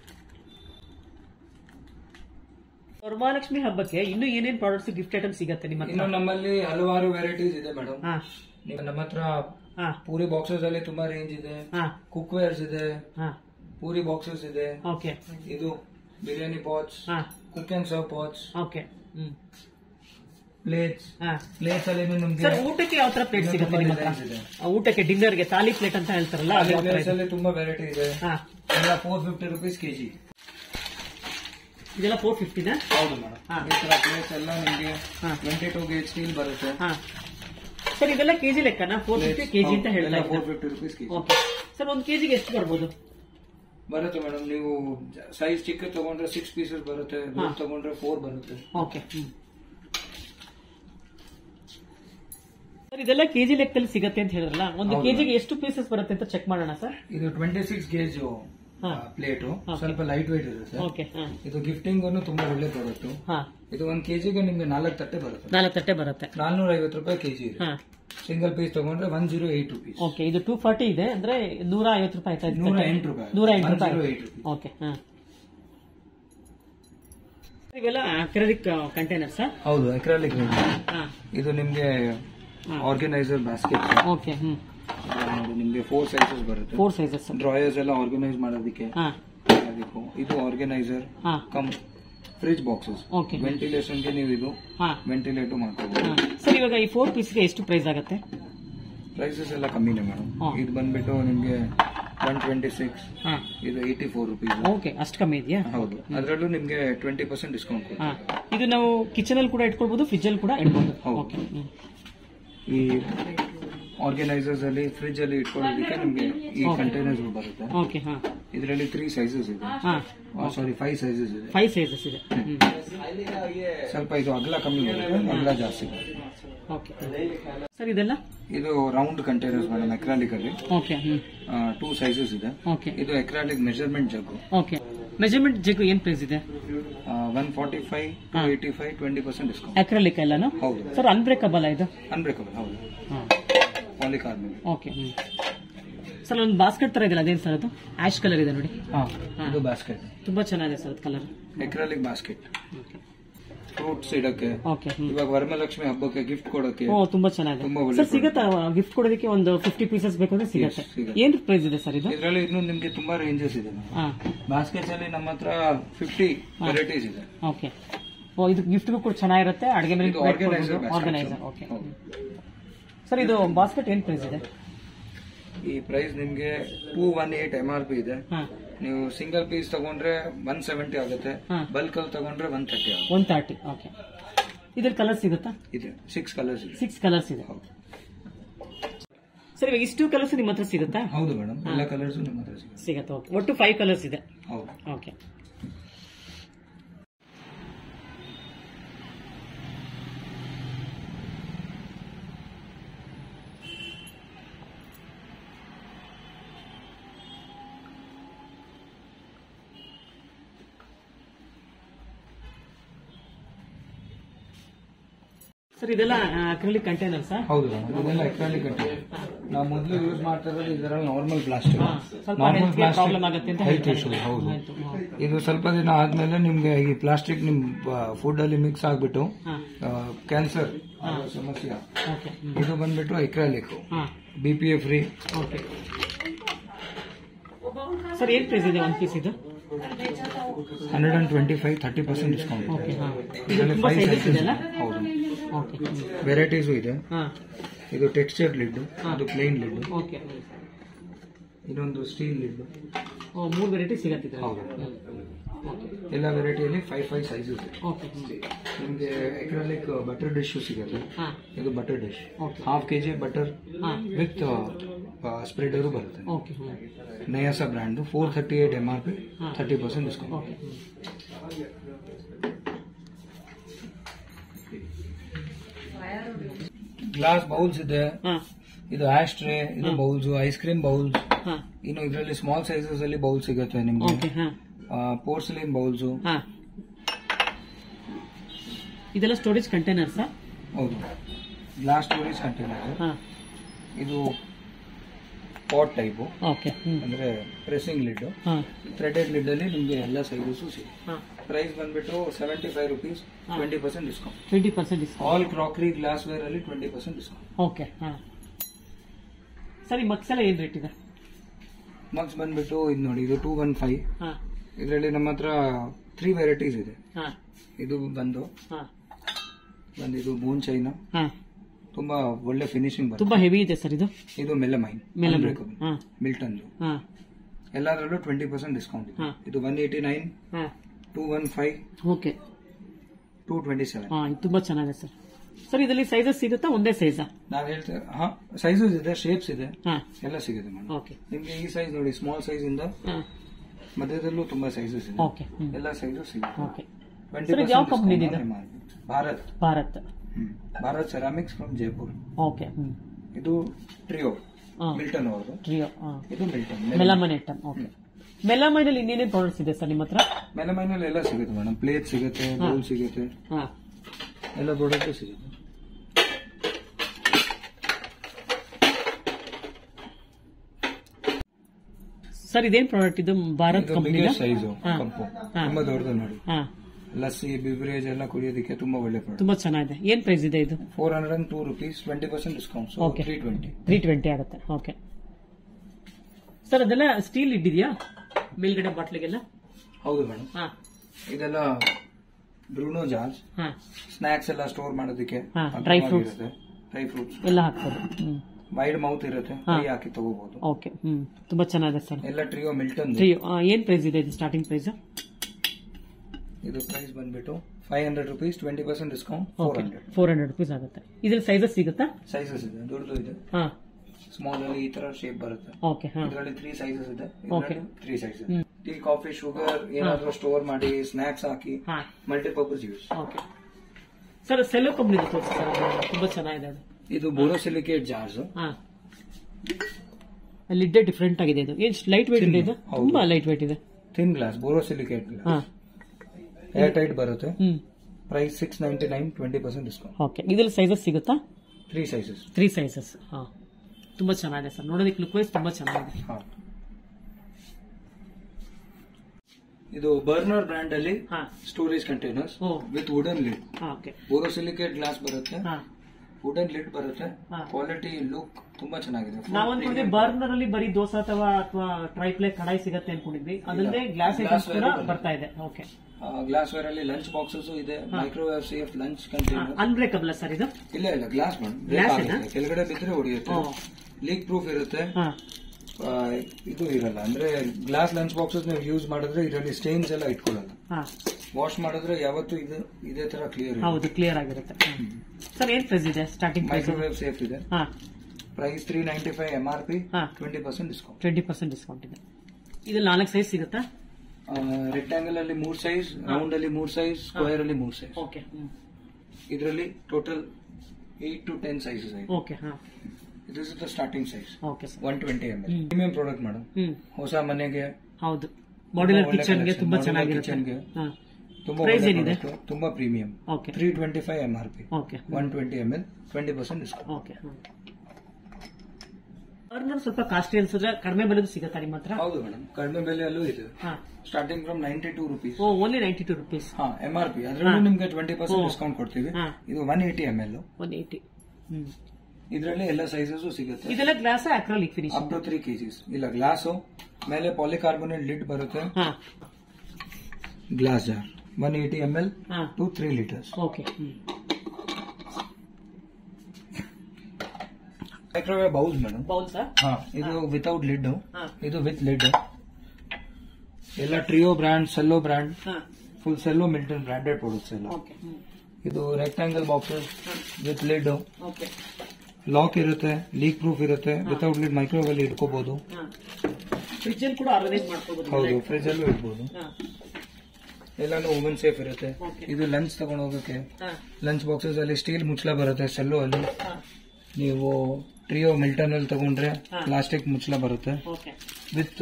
ವರಮಹಾಲಕ್ಷ್ಮಿ ಹಬ್ಬಕ್ಕೆ ಇನ್ನು ಏನೇನ್ ಪ್ರಾಡಕ್ಟ್ಸ್ ಗಿಫ್ಟ್ ಐಟಮ್ ಸಿಗುತ್ತೆ ನಿಮ್ಮ ಹತ್ರ?
ಇನ್ನು ನಮ್ಮಲ್ಲಿ ಹಲವಾರು ವೆರೈಟೀಸ್ ಇದೆ ಮೇಡಮ್.
ಹಾಂ,
ನಮ್ಮ ಹತ್ರ
ಹಾಂ
ಪೂರಿ ಬಾಕ್ಸಸ್ ಅಲ್ಲಿ ತುಂಬಾ ರೇಂಜ್ ಇದೆ.
ಹಾಂ
ಕುಕ್ ವೇರ್ಸ್ ಇದೆ,
ಹಾಂ
ಪೂರಿ ಬಾಕ್ಸಸ್ ಇದೆ.
ಓಕೆ,
ಇದು ಬಿರಿಯಾನಿ ಪಾಟ್ಸ್,
ಹಾಂ
cook and serve pots,
okay, hmm
plates.
ಹಾಂ
ಪ್ಲೇಟ್ಸ್ ಅಲ್ಲಿ ನಿಮ್ಗೆ
ಸರ್ ಊಟಕ್ಕೆ ಯಾವ ತರ ಪ್ಲೇಟ್ ಸಿಗುತ್ತೆ ನಿಮ್ಮ ಹತ್ರ? ಆ, ಊಟಕ್ಕೆ ಡಿನ್ನರ್ಗೆ ತಾಲಿ ಪ್ಲೇಟ್ ಅಂತ ಹೇಳ್ತಾರಲ್ಲ ಅದು ಯಾವ ತರ
ಪ್ಲೇಟ್ಸ್
ಇದೆ?
ಅಲ್ಲಿ ತುಂಬಾ ವೆರೈಟಿ ಇದೆ.
ಹಾಂ,
ಎಲ್ಲ ಫೋರ್ ಫಿಫ್ಟಿ ರುಪೀಸ್ ಕೆಜಿ.
ಇದೆಲ್ಲ ಫೋರ್ ಫಿಫ್ಟಿನ?
ಹೌದು ಮೇಡಮ್.
ಹಾಂ.
ಈ ತರ ಪ್ಲೇಟ್ಸ್ ಎಲ್ಲ ನಿಮ್ಗೆ
ಹಾಂ.
ಟ್ವೆಂಟಿ ಟೂ ಗೇಜ್ ಸ್ಟೀಲ್ ಬರುತ್ತೆ.
ಹಾಂ ಸರ್, ಇದೆಲ್ಲ ಕೆಜಿ ಲೆಕ್ಕನ? ಫೋರ್ ಫಿಫ್ಟಿ ಕೆಜಿ ಅಂತ ಹೇಳ್ತಾ
ಫೋರ್
ಇದ್ದಾರೆ.
Fifty rupees KG
okay sir, ಒಂದು ಕೆಜಿಗೆ ಎಷ್ಟು ಬರ್ಬೋದು?
ಬರುತ್ತೆ ಮೇಡಮ್. ನೀವು ಸೈಜ್ ಚಿಕ್ಕ ತಗೊಂಡ್ರೆ ಸಿಕ್ಸ್ ಪೀಸಸ್ ಬರುತ್ತೆ,
ಹಾ.
ತಗೊಂಡ್ರೆ ಫೋರ್ ಬರುತ್ತೆ.
ಓಕೆ, ಹ್ಮ್ ಸರ್, ಇದೆಲ್ಲ ಕೆಜಿ ಲೆಕ್ಕದಲ್ಲಿ ಸಿಗತ್ತೆ ಅಂತ ಹೇಳಿದ್ರಲ್ಲ, ಒಂದು
ಹೌದು.
ಕೆಜಿಗೆ ಎಷ್ಟು ಪೀಸಸ್ ಬರುತ್ತೆ ಅಂತ ಚೆಕ್ ಮಾಡೋಣ ಸರ್.
ಇದು ಟ್ವೆಂಟಿ ಸಿಕ್ಸ್ ಗೇಜ್
ಹಾ.
Plate,
Okay.
ಸ್ವಲ್ಪ ಲೈಟ್ ವೇಟ್ ಇರುತ್ತೆ.
ಓಕೆ, ಹಾಂ
ಇದು ಗಿಫ್ಟಿಂಗ್ ತುಂಬಾ ಒಳ್ಳೆ ಪ್ರಾಡಕ್ಟ್.
ಹಾಂ
ಇದು ಒಂದ್ ಕೆಜಿಗೆ ನಿಮ್ಗೆ ನಾಲ್ಕು ತಟ್ಟೆ ಬರುತ್ತೆ.
ನಾಲ್ಕು ತಟ್ಟೆ ಬರುತ್ತೆ.
ನಾನ್ನೂರ ಐವತ್ತು ರೂಪಾಯಿ ಕೆಜಿ ಇದೆ.
ಹಾಂ
ಸಿಂಗಲ್ ಪೀಸ್ ತಗೊಂಡ್ರೆ one zero eight rupees.
Okay, ಇದು ಟೂ ಫಾರ್ಟಿ ಇದೆ ಅಂದ್ರೆ ನೂರ ಐವತ್ತು ರೂಪಾಯಿ ಆಯ್ತಾ?
ನೂರ ಎಂಟು ರೂಪಾಯಿ.
ನೂರ ಎಂಟು
ಒನ್ ಜೀರೋ
ರೂಪಾಯಿ.
Eight rupees.
ಓಕೆ, ಹಾಂ ಇವೆಲ್ಲ ಅಕ್ರೆಲಿಕ್ ಕಂಟೈನರ್ಸ್?
ಹೌದು, ಅಕ್ರಾಲಿಕ್.
ಹಾಂ,
ಇದು ನಿಮ್ಗೆ
ಹಾ.
Organiser basket.
ಓಕೆ, ಹ್ಮ್
ನಿಮ್ಗೆ ಫೋರ್ ಸೈಜಸ್ ಬರುತ್ತೆ.
Four sizes.
ಡ್ರಾಯರ್ಸ್ ಎಲ್ಲ ಆರ್ಗನೈಸ್ ಮಾಡೋದಕ್ಕೆ.
ಹಾಂ
ಅದಕ್ಕೂ ಇದು ಆರ್ಗನೈಸರ್
ಹಾಂ
come fridge boxes.
Okay,
ventilation ಗೆ ನೀವು ಇದು
ಹಾಂ
ವೆಂಟಿಲೇಟ್ ಮಾಡ್ಕೋಬಹುದು.
ಹಾಂ ಸರ್, ಇವಾಗ ಈ ಫೋರ್ ಪೀಸ್ಗೆ ಎಷ್ಟು ಪ್ರೈಸ್ ಆಗುತ್ತೆ?
ಪ್ರೈಸಸ್ ಎಲ್ಲ ಕಮ್ಮಿನೇ ಮೇಡಮ್.
ಹಾ.
ಇದು ಬಂದ್ಬಿಟ್ಟು ನಿಮ್ಗೆ ಒನ್ ಟ್ವೆಂಟಿ ಸಿಕ್ಸ್,
ಹಾಂ
ಇದು ಏಯ್ಟಿ ಫೋರ್ ರುಪೀಸ್.
ಓಕೆ, ಅಷ್ಟು ಕಮ್ಮಿ ಇದೆಯಾ?
ಹೌದು, ಅದರಲ್ಲೂ ನಿಮ್ಗೆ ಟ್ವೆಂಟಿ ಪರ್ಸೆಂಟ್ ಡಿಸ್ಕೌಂಟ್ ಕೊಡ್ತೀವಿ.
ಹಾಂ, ಇದು ನಾವು ಕಿಚನ್ ಅಲ್ಲಿ ಕೂಡ ಇಟ್ಕೊಳ್ಬಹುದು, ಫ್ರಿಜ್ ಅಲ್ಲಿ ಕೂಡ ಇಡ್ಬೋದು.
ಹೌದು.
ಓಕೆ, ಹ್ಮ್
ಈ ಆರ್ಗನೈಸರ್ಸ್ ಅಲ್ಲಿ ಫ್ರಿಜ್ ಅಲ್ಲಿ ಇಟ್ಕೊಳ್ಳೋದಕ್ಕೆ ನಿಮ್ಗೆ ಈ ಕಂಟೈನರ್ಸ್ ಬರುತ್ತೆ.
ಓಕೆ, ಹಾಂ
ಇದರಲ್ಲಿ ತ್ರೀ ಸೈಜಸ್ ಇದೆ.
ಹಾಂ
ಸಾರಿ ಫೈವ್ ಸೈಜಸ್ ಇದೆ.
ಫೈವ್ ಸೈಜಸ್ ಇದೆ. ಹ್ಮ್
ಸ್ವಲ್ಪ ಇದು ಅಗಲ ಕಮ್ಮಿ ಬರುತ್ತೆ, ಅಗಲ ಜಾಸ್ತಿ ಬರುತ್ತೆ.
ಓಕೆ ಸರ್, ಇದೆಲ್ಲ
ಇದು ರೌಂಡ್ ಕಂಟೈನರ್ಸ್ ಮೇಡಮ್, ಅಕ್ರಾಲಿಕ್ ಅಲ್ಲಿ
ಓಕೆ, ಹ್ಮ್
ಟೂ ಸೈಜಸ್ ಇದೆ.
ಓಕೆ,
ಇದು acrylic measurement jug.
Okay. Measurement jug ಏನ್ ಪ್ರೈಸ್ ಇದೆ?
One forty five to eighty five twenty percent discount.
Acrylic ಎಲ್ಲಾನು?
ಹೌದು
ಸರ್, ಅನ್ಬ್ರೇಕಬಲ್ ಇದು?
ಅನ್ಬ್ರೇಕಬಲ್. ಹೌದು,
ಹಾಂ
ಪಾಲಿಕಾರ್ಬನೇಟ್.
ಓಕೆ, ಹ್ಮ್ ಸರ್, ಒಂದು ಬಾಸ್ಕೆಟ್ ತರ ಇದೆಯಲ್ಲ, ಅದೇನು ಸರ್ ಅದು? ಆಶ್ ಕಲರ್ ಇದೆ ನೋಡಿ.
ಹಾಂ, ಇದು ಬಾಸ್ಕೆಟ್
ತುಂಬಾ ಚೆನ್ನಾಗಿದೆ ಸರ್ ಅದು colour.
Acrylic basket.
Okay,
fruits ಇಡಕ್ಕೆ,
ಓಕೆ, ಹ್ಮ್
ಇವಾಗ ವರಮಹಾಲಕ್ಷ್ಮಿ ಹಬ್ಬಕ್ಕೆ ಗಿಫ್ಟ್ ಕೊಡಕ್ಕೆ.
ಓ, ತುಂಬಾ ಚೆನ್ನಾಗಿದೆ
ತುಂಬಾ ಒಳ್ಳೆ
ಸರ್. ಸಿಗತ್ತಾ ಗಿಫ್ಟ್ ಕೊಡೋದಕ್ಕೆ? ಒಂದು ಫಿಫ್ಟಿ ಪೀಸಸ್ ಬೇಕಂದ್ರೆ ಸಿಗತ್ತೆ?
Yes, ಸಿಗತ್ತೆ.
ಏನ್ ಪ್ರೈಸ್ ಇದೆ ಸರ್ ಇದು?
ಇದರಲ್ಲಿ ಇನ್ನು ನಿಮ್ಗೆ ತುಂಬಾ ರೇಂಜಸ್ ಇದೆ.
ಹಾಂ
ಬಾಸ್ಕೆಟ್ಸ್ ಅಲ್ಲಿ ನಮ್ಮ ಹತ್ರ ಫಿಫ್ಟಿ ವೆರೈಟೀಸ್ ಇದೆ.
ಓಕೆ, ಓ, ಇದು ಗಿಫ್ಟ್ಗೂ ಕೂಡ ಚೆನ್ನಾಗಿರುತ್ತೆ, ಅಡಿಗೆ ಮೇಲೆ
ಇದು organizer basket.
ಆರ್ಗನೈಸರ್. ಓಕೆ
ಹೌದು.
ಸರ್, ಇದು ಬಾಸ್ಕೆಟ್ ಏನ್ ಪ್ರೈಸ್ ಇದೆ?
ಈ ಪ್ರೈಸ್ ನಿಮ್ಗೆ two one eight M R P ಇದೆ.
ಹಾಂ
ನೀವು ಸಿಂಗಲ್ ಪೀಸ್ ತಗೊಂಡ್ರೆ ಒನ್ ಸೆವೆಂಟಿ ಆಗುತ್ತೆ,
ಹಾ.
ಬಲ್ಕ್ ಅಲ್ಲಿ ತಗೊಂಡ್ರೆ ಒನ್ ತರ್ಟಿ ಆಗುತ್ತೆ.
One thirty. ಓಕೆ, ಇದ್ರ ಕಲರ್ ಸಿಗುತ್ತಾ?
ಇದೆ, ಸಿಕ್ಸ್ ಕಲರ್ಸ್ ಇದೆ.
ಸಿಕ್ಸ್ ಕಲರ್ಸ್ ಇದೆ.
ಹೌದು.
ಸರ್, ಇವಾಗ ಇಷ್ಟು ಕಲರ್ಸ್ ನಿಮ್ಮ ಹತ್ರ ಸಿಗುತ್ತಾ?
ಹೌದು ಮೇಡಮ್, ಎಲ್ಲ ಕಲರ್ಸ್ ನಿಮ್ಮ ಹತ್ರ ಸಿಗುತ್ತೆ.
ಸಿಗತ್ತೆ. ಓಕೆ, ಒಟ್ಟು ಫೈವ್ ಕಲರ್ಸ್ ಇದೆ.
ಹೌದು.
ಓಕೆ, ಸರ್, ಇದೆಲ್ಲ ಅಕ್ರಿಲಿಕ್ ಕಂಟೈನರ್ಸ್?
ಹೌದು ಮೇಡಮ್, ಇದೆಲ್ಲ ಅಕ್ರಾಲಿಕ್ ಕಂಟೈನರ್. ನಾವು ಮೊದಲು ಯೂಸ್ ಮಾಡ್ತಾ ಇರೋದು ಇದರಲ್ಲಿ ನಾರ್ಮಲ್ ಪ್ಲಾಸ್ಟಿಕ್.
ಸ್ವಲ್ಪ
ನಾರ್ಮಲ್
ಹೆಲ್ತ್ ಪ್ರಾಬ್ಲಮ್ ಆಗುತ್ತೆ ಅಂತ
ಹೆಲ್ತ್
ಹೇಳ್ತಾರೆ.
ಇಶ್ಯೂ. ಹೌದು,
ಆಯ್ತು. ಹಾ.
ಇದು ಸ್ವಲ್ಪ ದಿನ ಆದ್ಮೇಲೆ ನಿಮ್ಗೆ ಈ ಪ್ಲಾಸ್ಟಿಕ್ ನಿಮ್ ಫುಡ್ ಅಲ್ಲಿ ಮಿಕ್ಸ್ ಆಗ್ಬಿಟ್ಟು
ಹಾ.
ಕ್ಯಾನ್ಸರ್ ಸಮಸ್ಯೆ.
Okay, hmm.
ಇದು ಬಂದ್ಬಿಟ್ಟು ಅಕ್ರಾಲಿಕ್,
ಹಾ.
B P A free.
Okay sir, ಏನ್ ಪ್ರೈಸ್ ಇದೆ ಒಂದು ಪೀಸ್ ಇದು?
Hundred and twenty five thirty percent discount.
Okay, ಹಾಂ. ಇದು
ಇದರಲ್ಲಿ
ತುಂಬಾ
ಫೈವ್
ಸೈಜಸ್
ಸೈಜಸ್
ಇದೆಯಲ್ಲ?
ಹೌದು,
ಓಕೆ,
ವೆರೈಟೀಸು ಇದೆ.
ಹಾಂ.
ಇದು ಟೆಕ್ಸ್ಚರ್ ಲಿಡ್,
ಹಾ.
ಅದು ಪ್ಲೇನ್ ಲಿಡ್,
ಓಕೆ,
ಇದೊಂದು ಸ್ಟೀಲ್ ಲಿಡ್.
ಓ, ಮೂರು ವೆರೈಟಿ ಸಿಗತ್ತಿದೆ.
ಹೌದು.
ಓಕೆ,
ಎಲ್ಲ ವೆರೈಟಿಯಲ್ಲಿ ಫೈವ್ ಫೈವ್ ಸೈಜಸ್ ಇದೆ.
ಓಕೆ,
ನಿಮಗೆ ಅಕ್ರಾಲಿಕ್ ಬಟರ್ ಡಿಶ್ ಸಿಗುತ್ತೆ.
ಹಾಂ.
ಇದು butter dish,
okay,
half K G butter
ಹಾಂ.
ವಿತ್ ಸ್ಪ್ರೆಡರು ಬರುತ್ತೆ.
Okay, hmm.
Nayasa brand, four thirty eight M R P,
ಹಾ.
Thirty percent discount.
Okay,
glass bowls ಇದೆ,
ಹಾ
ಇದು ಆಶ್ ಟ್ರೇ, ಇದು ಬೌಲ್ಸ್, ಐಸ್ ಕ್ರೀಮ್ ಬೌಲ್ಸ್.
ಹಾ
ಇನ್ನು ಇದರಲ್ಲಿ ಸ್ಮಾಲ್ ಸೈಜಸ್ ಅಲ್ಲಿ ಬೌಲ್ ಸಿಗುತ್ತೆ ನಿಮ್ಗೆ.
ಓಕೆ ಹಾ
ಪೋರ್ಸಲಿನ್ ಬೌಲ್ಸ್.
ಹಾ ಇದೆಲ್ಲ ಸ್ಟೋರೇಜ್ ಕಂಟೈನರ್ಸ್.
ಹೌದು, ಗ್ಲಾಸ್ ಸ್ಟೋರೇಜ್ ಕಂಟೈನರ್.
ಹಾ
ಇದು ಪಾಟ್ ಟೈಪ್.
ಓಕೆ
ಅಂದ್ರೆ ಪ್ರೆಸಿಂಗ್ ಲಿಡ್,
ಹಾ
ಥ್ರೆಡೆಡ್ ಲಿಡ್ ಅಲ್ಲಿ ನಿಮ್ಗೆ ಎಲ್ಲ ಸೈಜಸ್ ಸಿಗುತ್ತೆ.
ಹಾ
ಪ್ರೈಸ್ ಬಂದ್ಬಿಟ್ಟು seventy five rupees, twenty percent discount.
Twenty percent discount.
All crockery glassware ಅಲ್ಲಿ ಟ್ವೆಂಟಿ ಪರ್ಸೆಂಟ್ ಡಿಸ್ಕೌಂಟ್.
ಓಕೆ ಹಾ ಸರಿ. ಮಗ್ಸ್ ಎಲ್ಲ ಏನ್ ರೇಟ್ ಇದೆ?
ಮಗ್ಸ್ ಬಂದ್ಬಿಟ್ಟು ಇದು ನೋಡಿ, ಇದು ಟೂ ಒನ್ ಫೈವ್.
ಹಾ
ಇದರಲ್ಲಿ ನಮ್ಮ ಹತ್ರ ತ್ರೀ ವೆರೈಟೀಸ್ ಇದೆ.
ಹಾ
ಇದು ಬಂದು
ಹಾ
ಬಂದು ಇದು ಮೂನ್ ಚೈನಾ,
ಹಾ
ತುಂಬಾ ಒಳ್ಳೆ ಫಿನಿಶಿಂಗ್ ಬರುತ್ತೆ.
ತುಂಬಾ ಹೆವಿ ಇದೆ ಸರ್ ಇದು.
ಇದು ಮೆಲಮೈನ್,
ಮೆಲಮೈನ್. ಹಾ
ಮಿಲ್ಟನ್.
ಹಾ
ಎಲ್ಲದರಲ್ಲೂ ಟ್ವೆಂಟಿ ಪರ್ಸೆಂಟ್ ಡಿಸ್ಕೌಂಟ್ ಇದೆ.
ಹಾ.
ಇದು ಒನ್ ಏಟಿ ನೈನ್,
ಹಾ
two one five,
okay
two twenty seven.
ಹಾ ಇದು ತುಂಬಾ ಚೆನ್ನಾಗಿದೆ ಸರ್. ಸರ್ ಇದರಲ್ಲಿ ಸೈಜಸ್ ಸಿಗುತ್ತಾ, ಒಂದೇ ಸೈಜಾ?
ನಾವ್ ಹೇಳ್ತೇವೆ, ಹಾ ಸೈಜಸ್ ಇದೆ, ಶೇಪ್ಸ್ ಇದೆ,
ಹಾ
ಎಲ್ಲ ಸಿಗುತ್ತೆ ಮೇಡಮ್.
ಓಕೆ
ನಿಮ್ಗೆ ಈ ಸೈಜ್ ನೋಡಿ, ಸ್ಮಾಲ್ ಸೈಜ್ ಇಂದ
ಹಾ
ಮಧ್ಯದಲ್ಲೂ ತುಂಬಾ ಸೈಜಸ್ ಇದೆ.
Okay hmm.
ಎಲ್ಲ ಸೈಜಸ್ ಸಿಗುತ್ತೆ.
ಓಕೆ
ಟ್ವೆಂಟಿ
ಸರ್, ಇದು ಯಾವ ಕಂಪನಿ ಇದೆ?
ಭಾರತ್.
ಭಾರತ್.
ಹ್ಮ್. Bharat ceramics from Jaipur.
Okay hmm.
ಇದು ಟ್ರಿಯೋ,
ಹಾ
ಮಿಲ್ಟನ್ ಅವ್ರದ್ದು.
ಟ್ರಿಯೋ. ಹಾ
ಇದು ಮಿಲ್ಟನ್
ಮೆಲಮೈನ್. ಓಕೆ. ಮೆಲಮೈನ್ ಅಲ್ಲಿ ಇನ್ನೇನೇನು ಪ್ರಾಡಕ್ಟ್ಸ್ ಇದೆ ಸರ್ ನಿಮ್ಮ ಹತ್ರ?
ಮೆಲಮೈನ್ ಅಲ್ಲಿ ಎಲ್ಲ ಸಿಗುತ್ತೆ ಮೇಡಮ್. ಪ್ಲೇಟ್ ಸಿಗುತ್ತೆ, ಬೌಲ್ ಸಿಗುತ್ತೆ,
ಹಾ
ಎಲ್ಲ ಪ್ರಾಡಕ್ಟ್ ಸಿಗುತ್ತೆ.
ಸರ್ ಇದೇನ್ ಪ್ರಾಡಕ್ಟ್ ಇದು? ಭಾರತ್ ಕಂಪನಿ
ಸೈಜ್ ಕಂಪು, ತುಂಬಾ ದೊಡ್ಡದು ನೋಡಿ.
ಹಾ
ಲಸ್ಸಿ, ಬಿವರೇಜ್ ಎಲ್ಲ ಕುಡಿಯೋದಕ್ಕೆ ತುಂಬಾ ಒಳ್ಳೆ ಪ್ರಾಡಕ್ಟ್.
ತುಂಬಾ ಚೆನ್ನಾಗಿದೆ. ಏನ್ ಪ್ರೈಸ್ ಇದೆ ಇದು?
Four hundred and two rupees, twenty percent discount.
Okay,
three twenty
three twenty ಆಗುತ್ತೆ. ಓಕೆ ಸರ್, ಅದೆಲ್ಲ ಸ್ಟೀಲ್ ಇಟ್ಟಿದ್ಯಾ ಮೇಲ್ಗಡೆ ಬಾಟ್ಲಿಗೆಲ್ಲ?
ಹೌದು ಮೇಡಮ್.
ಹಾ
ಇದೆಲ್ಲ ಬ್ರೂನೋ ಜಾರ್ಸ್,
ಹಾ
ಸ್ನಾಕ್ಸ್ ಎಲ್ಲ ಸ್ಟೋರ್ ಮಾಡೋದಕ್ಕೆ.
ಡ್ರೈ ಫ್ರೂಟ್ಸ್,
ಡ್ರೈ ಫ್ರೂಟ್ಸ್
ಎಲ್ಲ ಹಾಕ್ಬೋದು. ಹ್ಮ್
ವೈಡ್ ಮೌತ್ ಇರುತ್ತೆ, ಕೈ ಹಾಕಿ ತಗೋಬಹುದು.
ಓಕೆ ಹ್ಮ್ ತುಂಬಾ ಚೆನ್ನಾಗಿದೆ ಸರ್.
ಎಲ್ಲ ಟ್ರಿಯೋ ಮಿಲ್ಟನ್.
ಟ್ರಿಯೋ ಏನ್ ಪ್ರೈಸ್ ಇದೆ ಇದು? ಸ್ಟಾರ್ಟಿಂಗ್ ಪ್ರೈಸ್
ಇದು ಪ್ರೈಸ್ ಬಂದ್ಬಿಟ್ಟು five hundred rupees, twenty percent discount, four hundred
four hundred rupees ಆಗುತ್ತೆ. ಇದ್ರಲ್ಲಿ ಸೈಜಸ್ ಸಿಗುತ್ತಾ?
ಸೈಜಸ್ ಇದೆ, ದೊಡ್ಡದು ಇದೆ,
ಹಾ
ಸ್ಮಾಲ್ ಅಲ್ಲಿ ಈ ತರ ಶೇಪ್ ಬರುತ್ತೆ.
ಓಕೆ ಹಾ
ಇದರಲ್ಲಿ ತ್ರೀ ಸೈಜಸ್ ಇದೆ.
Okay.
ತ್ರೀ ಸೈಜ್ ಇದೆ. ಟೀ, ಕಾಫಿ, ಶುಗರ್ ಏನಾದ್ರೂ ಸ್ಟೋರ್ ಮಾಡಿ, ಸ್ನಾಕ್ಸ್ ಹಾಕಿ,
ಹಾ
multipurpose use.
Okay sir, Cello company ತೋರಿಸಿ ಸರ್, ತುಂಬಾ ಚೆನ್ನಾಗಿದೆ ಅದು.
ಇದು ಬೋರೋಸಿಲಿಕೇಟ್ ಜಾರ್ಸ್.
ಹಾ ಲಿಡ್ಡೆ ಡಿಫ್ರೆಂಟ್ ಆಗಿದೆ. ಇದು ಏನ್ ಲೈಟ್ ವೇಟ್ ಇದೆ? ಇದು ತುಂಬಾ ಲೈಟ್ ವೇಟ್ ಇದೆ.
ಥಿನ್ ಗ್ಲಾಸ್, ಬೋರೋಸಿಲಿಕೇಟ್ ಗ್ಲಾಸ್,
ಹಾ
ಏರ್ ಟೈಟ್ ಬರುತ್ತೆ.
Hmm
price six ninety nine, twenty percent discount.
Okay ಇದ್ರಲ್ಲಿ ಸೈಜಸ್ ಸಿಗುತ್ತಾ?
Three sizes.
Three sizes. ಹಾ ತುಂಬಾ ಚೆನ್ನಾಗಿದೆ ಸರ್, ನೋಡೋದಕ್ಕೆ ಲುಕ್ ವೈಸ್ ತುಂಬಾ ಚೆನ್ನಾಗಿದೆ.
ಹಾ ಇದು ಬರ್ನರ್ ಬ್ರ್ಯಾಂಡ್ ಅಲ್ಲಿ
ಹಾ
ಸ್ಟೋರೇಜ್ ಕಂಟೈನರ್ಸ್
ಓ
with wooden lid.
Okay
borosilicate glass ಬರುತ್ತೆ,
ಹಾ
ವುಡನ್ ಲಿಡ್ ಬರುತ್ತೆ.
ಹಾ.
ಕ್ವಾಲಿಟಿ, ಲುಕ್ ತುಂಬಾ ಚೆನ್ನಾಗಿದೆ.
ನಾವು ಅನ್ಕೊಂಡಿದ್ವಿ ಬರ್ನರ್ ಅಲ್ಲಿ ಬರೀ ದೋಸೆ ಅಥವಾ ಅಥವಾ ಟ್ರೈಪ್ಲೇ ಕಡಾಯಿ ಸಿಗತ್ತೆ ಅನ್ಕೊಂಡಿದ್ವಿ. ಅದಲ್ಲದೆ ಗ್ಲಾಸ್ ಐಟಮ್ಸ್ ಕೂಡ ಬರ್ತಾ ಇದೆ. ಓಕೆ
ಗ್ಲಾಸ್ ವೇರ್ ಅಲ್ಲಿ ಲಂಚ್ ಬಾಕ್ಸಸ್ ಇದೆ, microwave safe lunch container.
Unbreakable sir ಇದು?
ಇಲ್ಲ ಇಲ್ಲ, ಗ್ಲಾಸ್
Glass
ಮೇಡಮ್,
ಇದೆ?
ಕೆಳಗಡೆ ಬಿದ್ದರೆ ಹೊಡೆಯುತ್ತೆ, ಲೀಕ್ ಪ್ರೂಫ್ ಇರುತ್ತೆ.
ಹಾ
ಆ, ಇದು ಇರಲ್ಲ, ಅಂದ್ರೆ ಗ್ಲಾಸ್ ಲಂಚ್ ಬಾಕ್ಸಸ್ ನೀವು ಯೂಸ್ ಮಾಡಿದ್ರೆ ಇದರಲ್ಲಿ ಸ್ಟೇನ್ಸ್ ಎಲ್ಲ ಇಟ್ಕೊಳ್ಳಲ್ಲ.
ಹಾ
ವಾಶ್ ಮಾಡಿದ್ರೆ ಯಾವತ್ತು ಇದು ಇದೇ ತರ ಕ್ಲಿಯರ್.
ಹೌದು, ಕ್ಲಿಯರ್ ಆಗಿರುತ್ತೆ. ಸರ್ ಏನ್ ಪ್ರೈಸ್ ಇದೆ ಸ್ಟಾರ್ಟಿಂಗ್ ಪ್ರೈಸ್?
ಮೈಕ್ರೋವೇವ್ ಸೇಫ್ ಇದೆ.
ಹಾ
price three ninety five M R P,
ಹಾ
twenty percent discount.
Twenty percent discount ಇದೆ. ಇದು ನಾಲ್ಕು ಸೈಜ್ ಸಿಗುತ್ತಾ?
ರೆಕ್ಟಾಂಗಲ್ ಅಲ್ಲಿ ಮೂರ್ ಸೈಜ್, ರೌಂಡ್ ಅಲ್ಲಿ ಮೂರ್ ಸೈಜ್, ಸ್ಕ್ವೇರ್ ಅಲ್ಲಿ ಮೂರ್ ಸೈಜ್.
ಓಕೆ
ಇದರಲ್ಲಿ total eight to ten sizes ಇದೆ.
ಓಕೆ ಹಾ
this is the starting size,
okay sir.
One twenty M L. Premium product madam.
Hmm
ಹೊಸ ಮನೆಗೆ,
ಹೌದು, ಮಾಡ್ಯುಲರ್
ಒಳ್ಳೆ
ಕಿಚನ್ ಗೆ
collection,
ತುಂಬಾ
modular
ಚೆನ್ನಾಗಿರುತ್ತೆ.
kitchen ಗೆ
ಹಾ
ತುಂಬಾ
Price
ಒಳ್ಳೆ
ಏನಿದೆ?
product, ತುಂಬಾ premium.
Okay
three twenty five M R P,
okay
one twenty M L, twenty percent discount.
Okay burner ಸ್ವಲ್ಪ ಕಾಸ್ಟ್ಲಿ ಅನ್ಸಿದ್ರೆ ಕಡಿಮೆ ಬೆಲೆದು ಸಿಗುತ್ತಾ ನಿಮ್ಮ ಹತ್ರ?
ಹೌದು ಮೇಡಮ್, ಕಡಿಮೆ ಬೆಲೆಯಲ್ಲೂ ಇದೆ.
ಹಾ
starting from ninety two rupees.
ಓ ಓನ್ಲಿ ನೈಂಟಿ ಟೂ ರುಪೀಸ್.
ಹಾ ಎಂ ಆರ್ ಪಿ, ಅದರಲ್ಲೂ ನಿಮ್ಗೆ ಟ್ವೆಂಟಿ ಪರ್ಸೆಂಟ್ ಡಿಸ್ಕೌಂಟ್ ಕೊಡ್ತೀವಿ.
ಹಾ.
ಇದು one eighty M L.
One eighty. ಹ್ಮ್
ಇದರಲ್ಲಿ ಎಲ್ಲ ಸೈಜಸ್ ಸಿಗುತ್ತೆ.
ಇದೆಲ್ಲ glass acrylic finish?
Up to three KGs. ಇಲ್ಲ, ಗ್ಲಾಸ್ ಮೇಲೆ ಪಾಲಿಕಾರ್ಬೊನೇಟ್ ಲಿಡ್ ಬರುತ್ತೆ.
ಹಾ
glass jar one eighty M L
ಹಾ
two three litres.
Okay hmm
microwave bowls madam.
Bowls?
ಹಾ, ಇದು ವಿತೌಟ್ ಲಿಡ್,
ಹಾ
ಇದು ವಿತ್ ಲಿಡ್. ಎಲ್ಲ ಟ್ರಿಯೋ ಬ್ರ್ಯಾಂಡ್, ಸೆಲ್ಲೋ ಬ್ರ್ಯಾಂಡ್,
ಹಾ
full Cello Milton branded products ಎಲ್ಲ.
ಓಕೆ ಹ್ಮ್
ಇದು rectangle boxes with lid.
Okay
lock ಇರುತ್ತೆ, ಲೀಕ್ ಪ್ರೂಫ್ ಇರುತ್ತೆ, ವಿತೌಟ್ ಲಿಡ್ ಮೈಕ್ರೋವೇವ್ ಅಲ್ಲಿ ಇಟ್ಕೋಬಹುದು.
ಹಾ ಫ್ರಿಡ್ಜ್ ಅಲ್ಲಿ ಕೂಡ ಅರೇಂಜ್ ಮಾಡ್ಕೋಬಹುದು.
ಹೌದು, ಫ್ರಿಡ್ಜ್ ಅಲ್ಲೂ ಇಡ್ಬೋದು.
ಹಾ
ಎಲ್ಲಾನು ಓವನ್ ಸೇಫ್ ಇರುತ್ತೆ. ಇದು ಲಂಚ್ ತಗೊಂಡು ಹೋಗಕ್ಕೆ ಲಂಚ್ ಬಾಕ್ಸಸ್ ಅಲ್ಲಿ ಸ್ಟೀಲ್ ಮುಚ್ಚಳ ಬರುತ್ತೆ. ಸೆಲ್ಲೋ ಅಲ್ಲಿ ನೀವು ಟ್ರಿಯೋ ಮಿಲ್ಟನ್ ಅಲ್ಲಿ ತಗೊಂಡ್ರೆ ಪ್ಲಾಸ್ಟಿಕ್ ಮುಚ್ಚಳ ಬರುತ್ತೆ ವಿತ್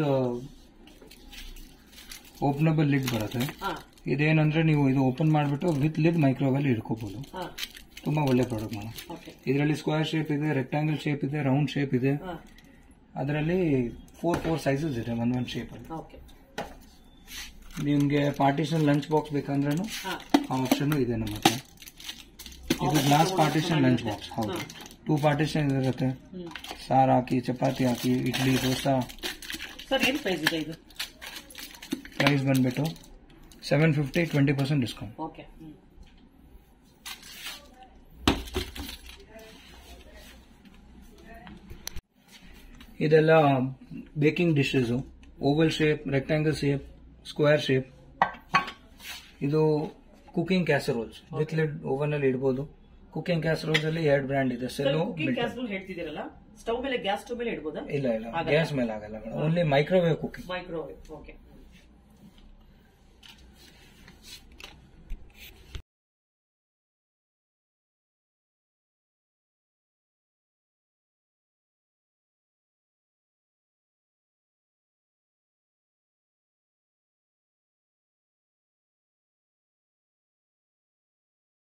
ಓಪನಬಲ್ ಲಿಡ್ ಬರುತ್ತೆ. ಇದೇನಂದ್ರೆ ನೀವು ಇದು ಓಪನ್ ಮಾಡಿಬಿಟ್ಟು ವಿತ್ ಲಿಡ್ ಮೈಕ್ರೋವೇವ್ ಅಲ್ಲಿ ಇಟ್ಕೋಬಹುದು. ತುಂಬಾ ಒಳ್ಳೆ ಪ್ರಾಡಕ್ಟ್ ಮೇಡಮ್. ಇದರಲ್ಲಿ ಸ್ಕ್ವೇರ್ ಶೇಪ್ ಇದೆ, ರೆಕ್ಟಾಂಗಲ್ ಶೇಪ್ ಇದೆ, ರೌಂಡ್ ಶೇಪ್ ಇದೆ. ಅದರಲ್ಲಿ ಫೋರ್ ಫೋರ್ ಸೈಜಸ್ ಇದೆ ಒನ್ ಒನ್ ಶೇಪ್ ಅಲ್ಲಿ. ನಿಮ್ಗೆ ಪಾರ್ಟಿಷನ್ ಲಂಚ್ ಬಾಕ್ಸ್ ಬೇಕಂದ್ರೂ ಆ ಆಪ್ಷನ್ ಇದೆ ನಮ್ಮ ಹತ್ರ. ಇದು ಗ್ಲಾಸ್ ಪಾರ್ಟಿಷನ್ ಲಂಚ್ ಬಾಕ್ಸ್. ಹೌದು, ಟೂ ಪಾರ್ಟಿಷನ್ ಇರುತ್ತೆ. ಸಾರು ಹಾಕಿ, ಚಪಾತಿ ಹಾಕಿ, ಇಡ್ಲಿ, ದೋಸಾ. ಪ್ರೈಸ್ ಬಂದ್ಬಿಟ್ಟು seven fifty, twenty percent discount. ಇದೆಲ್ಲ baking dishes. Oval shape, rectangle shape, square shape. ಇದು cooking casseroles with lid oven ಅಲ್ಲಿ ಇಡಬಹುದು. ಕುಕಿಂಗ್ ಕ್ಯಾಸರೋಲ್ಸ್ ಅಲ್ಲಿ ಎರಡು ಬ್ರ್ಯಾಂಡ್ ಇದೆ. ಸೆಲ್ಲೋ
ಸ್ಟವ್ ಮೇಲೆ ಗ್ಯಾಸ್ ಸ್ಟವ್ ಮೇಲೆ ಇಡಬಹುದಾ?
ಇಲ್ಲ ಇಲ್ಲ, ಗ್ಯಾಸ್ ಮೇಲೆ ಆಗಲ್ಲ. Only microwave cooking.
Microwave. Okay.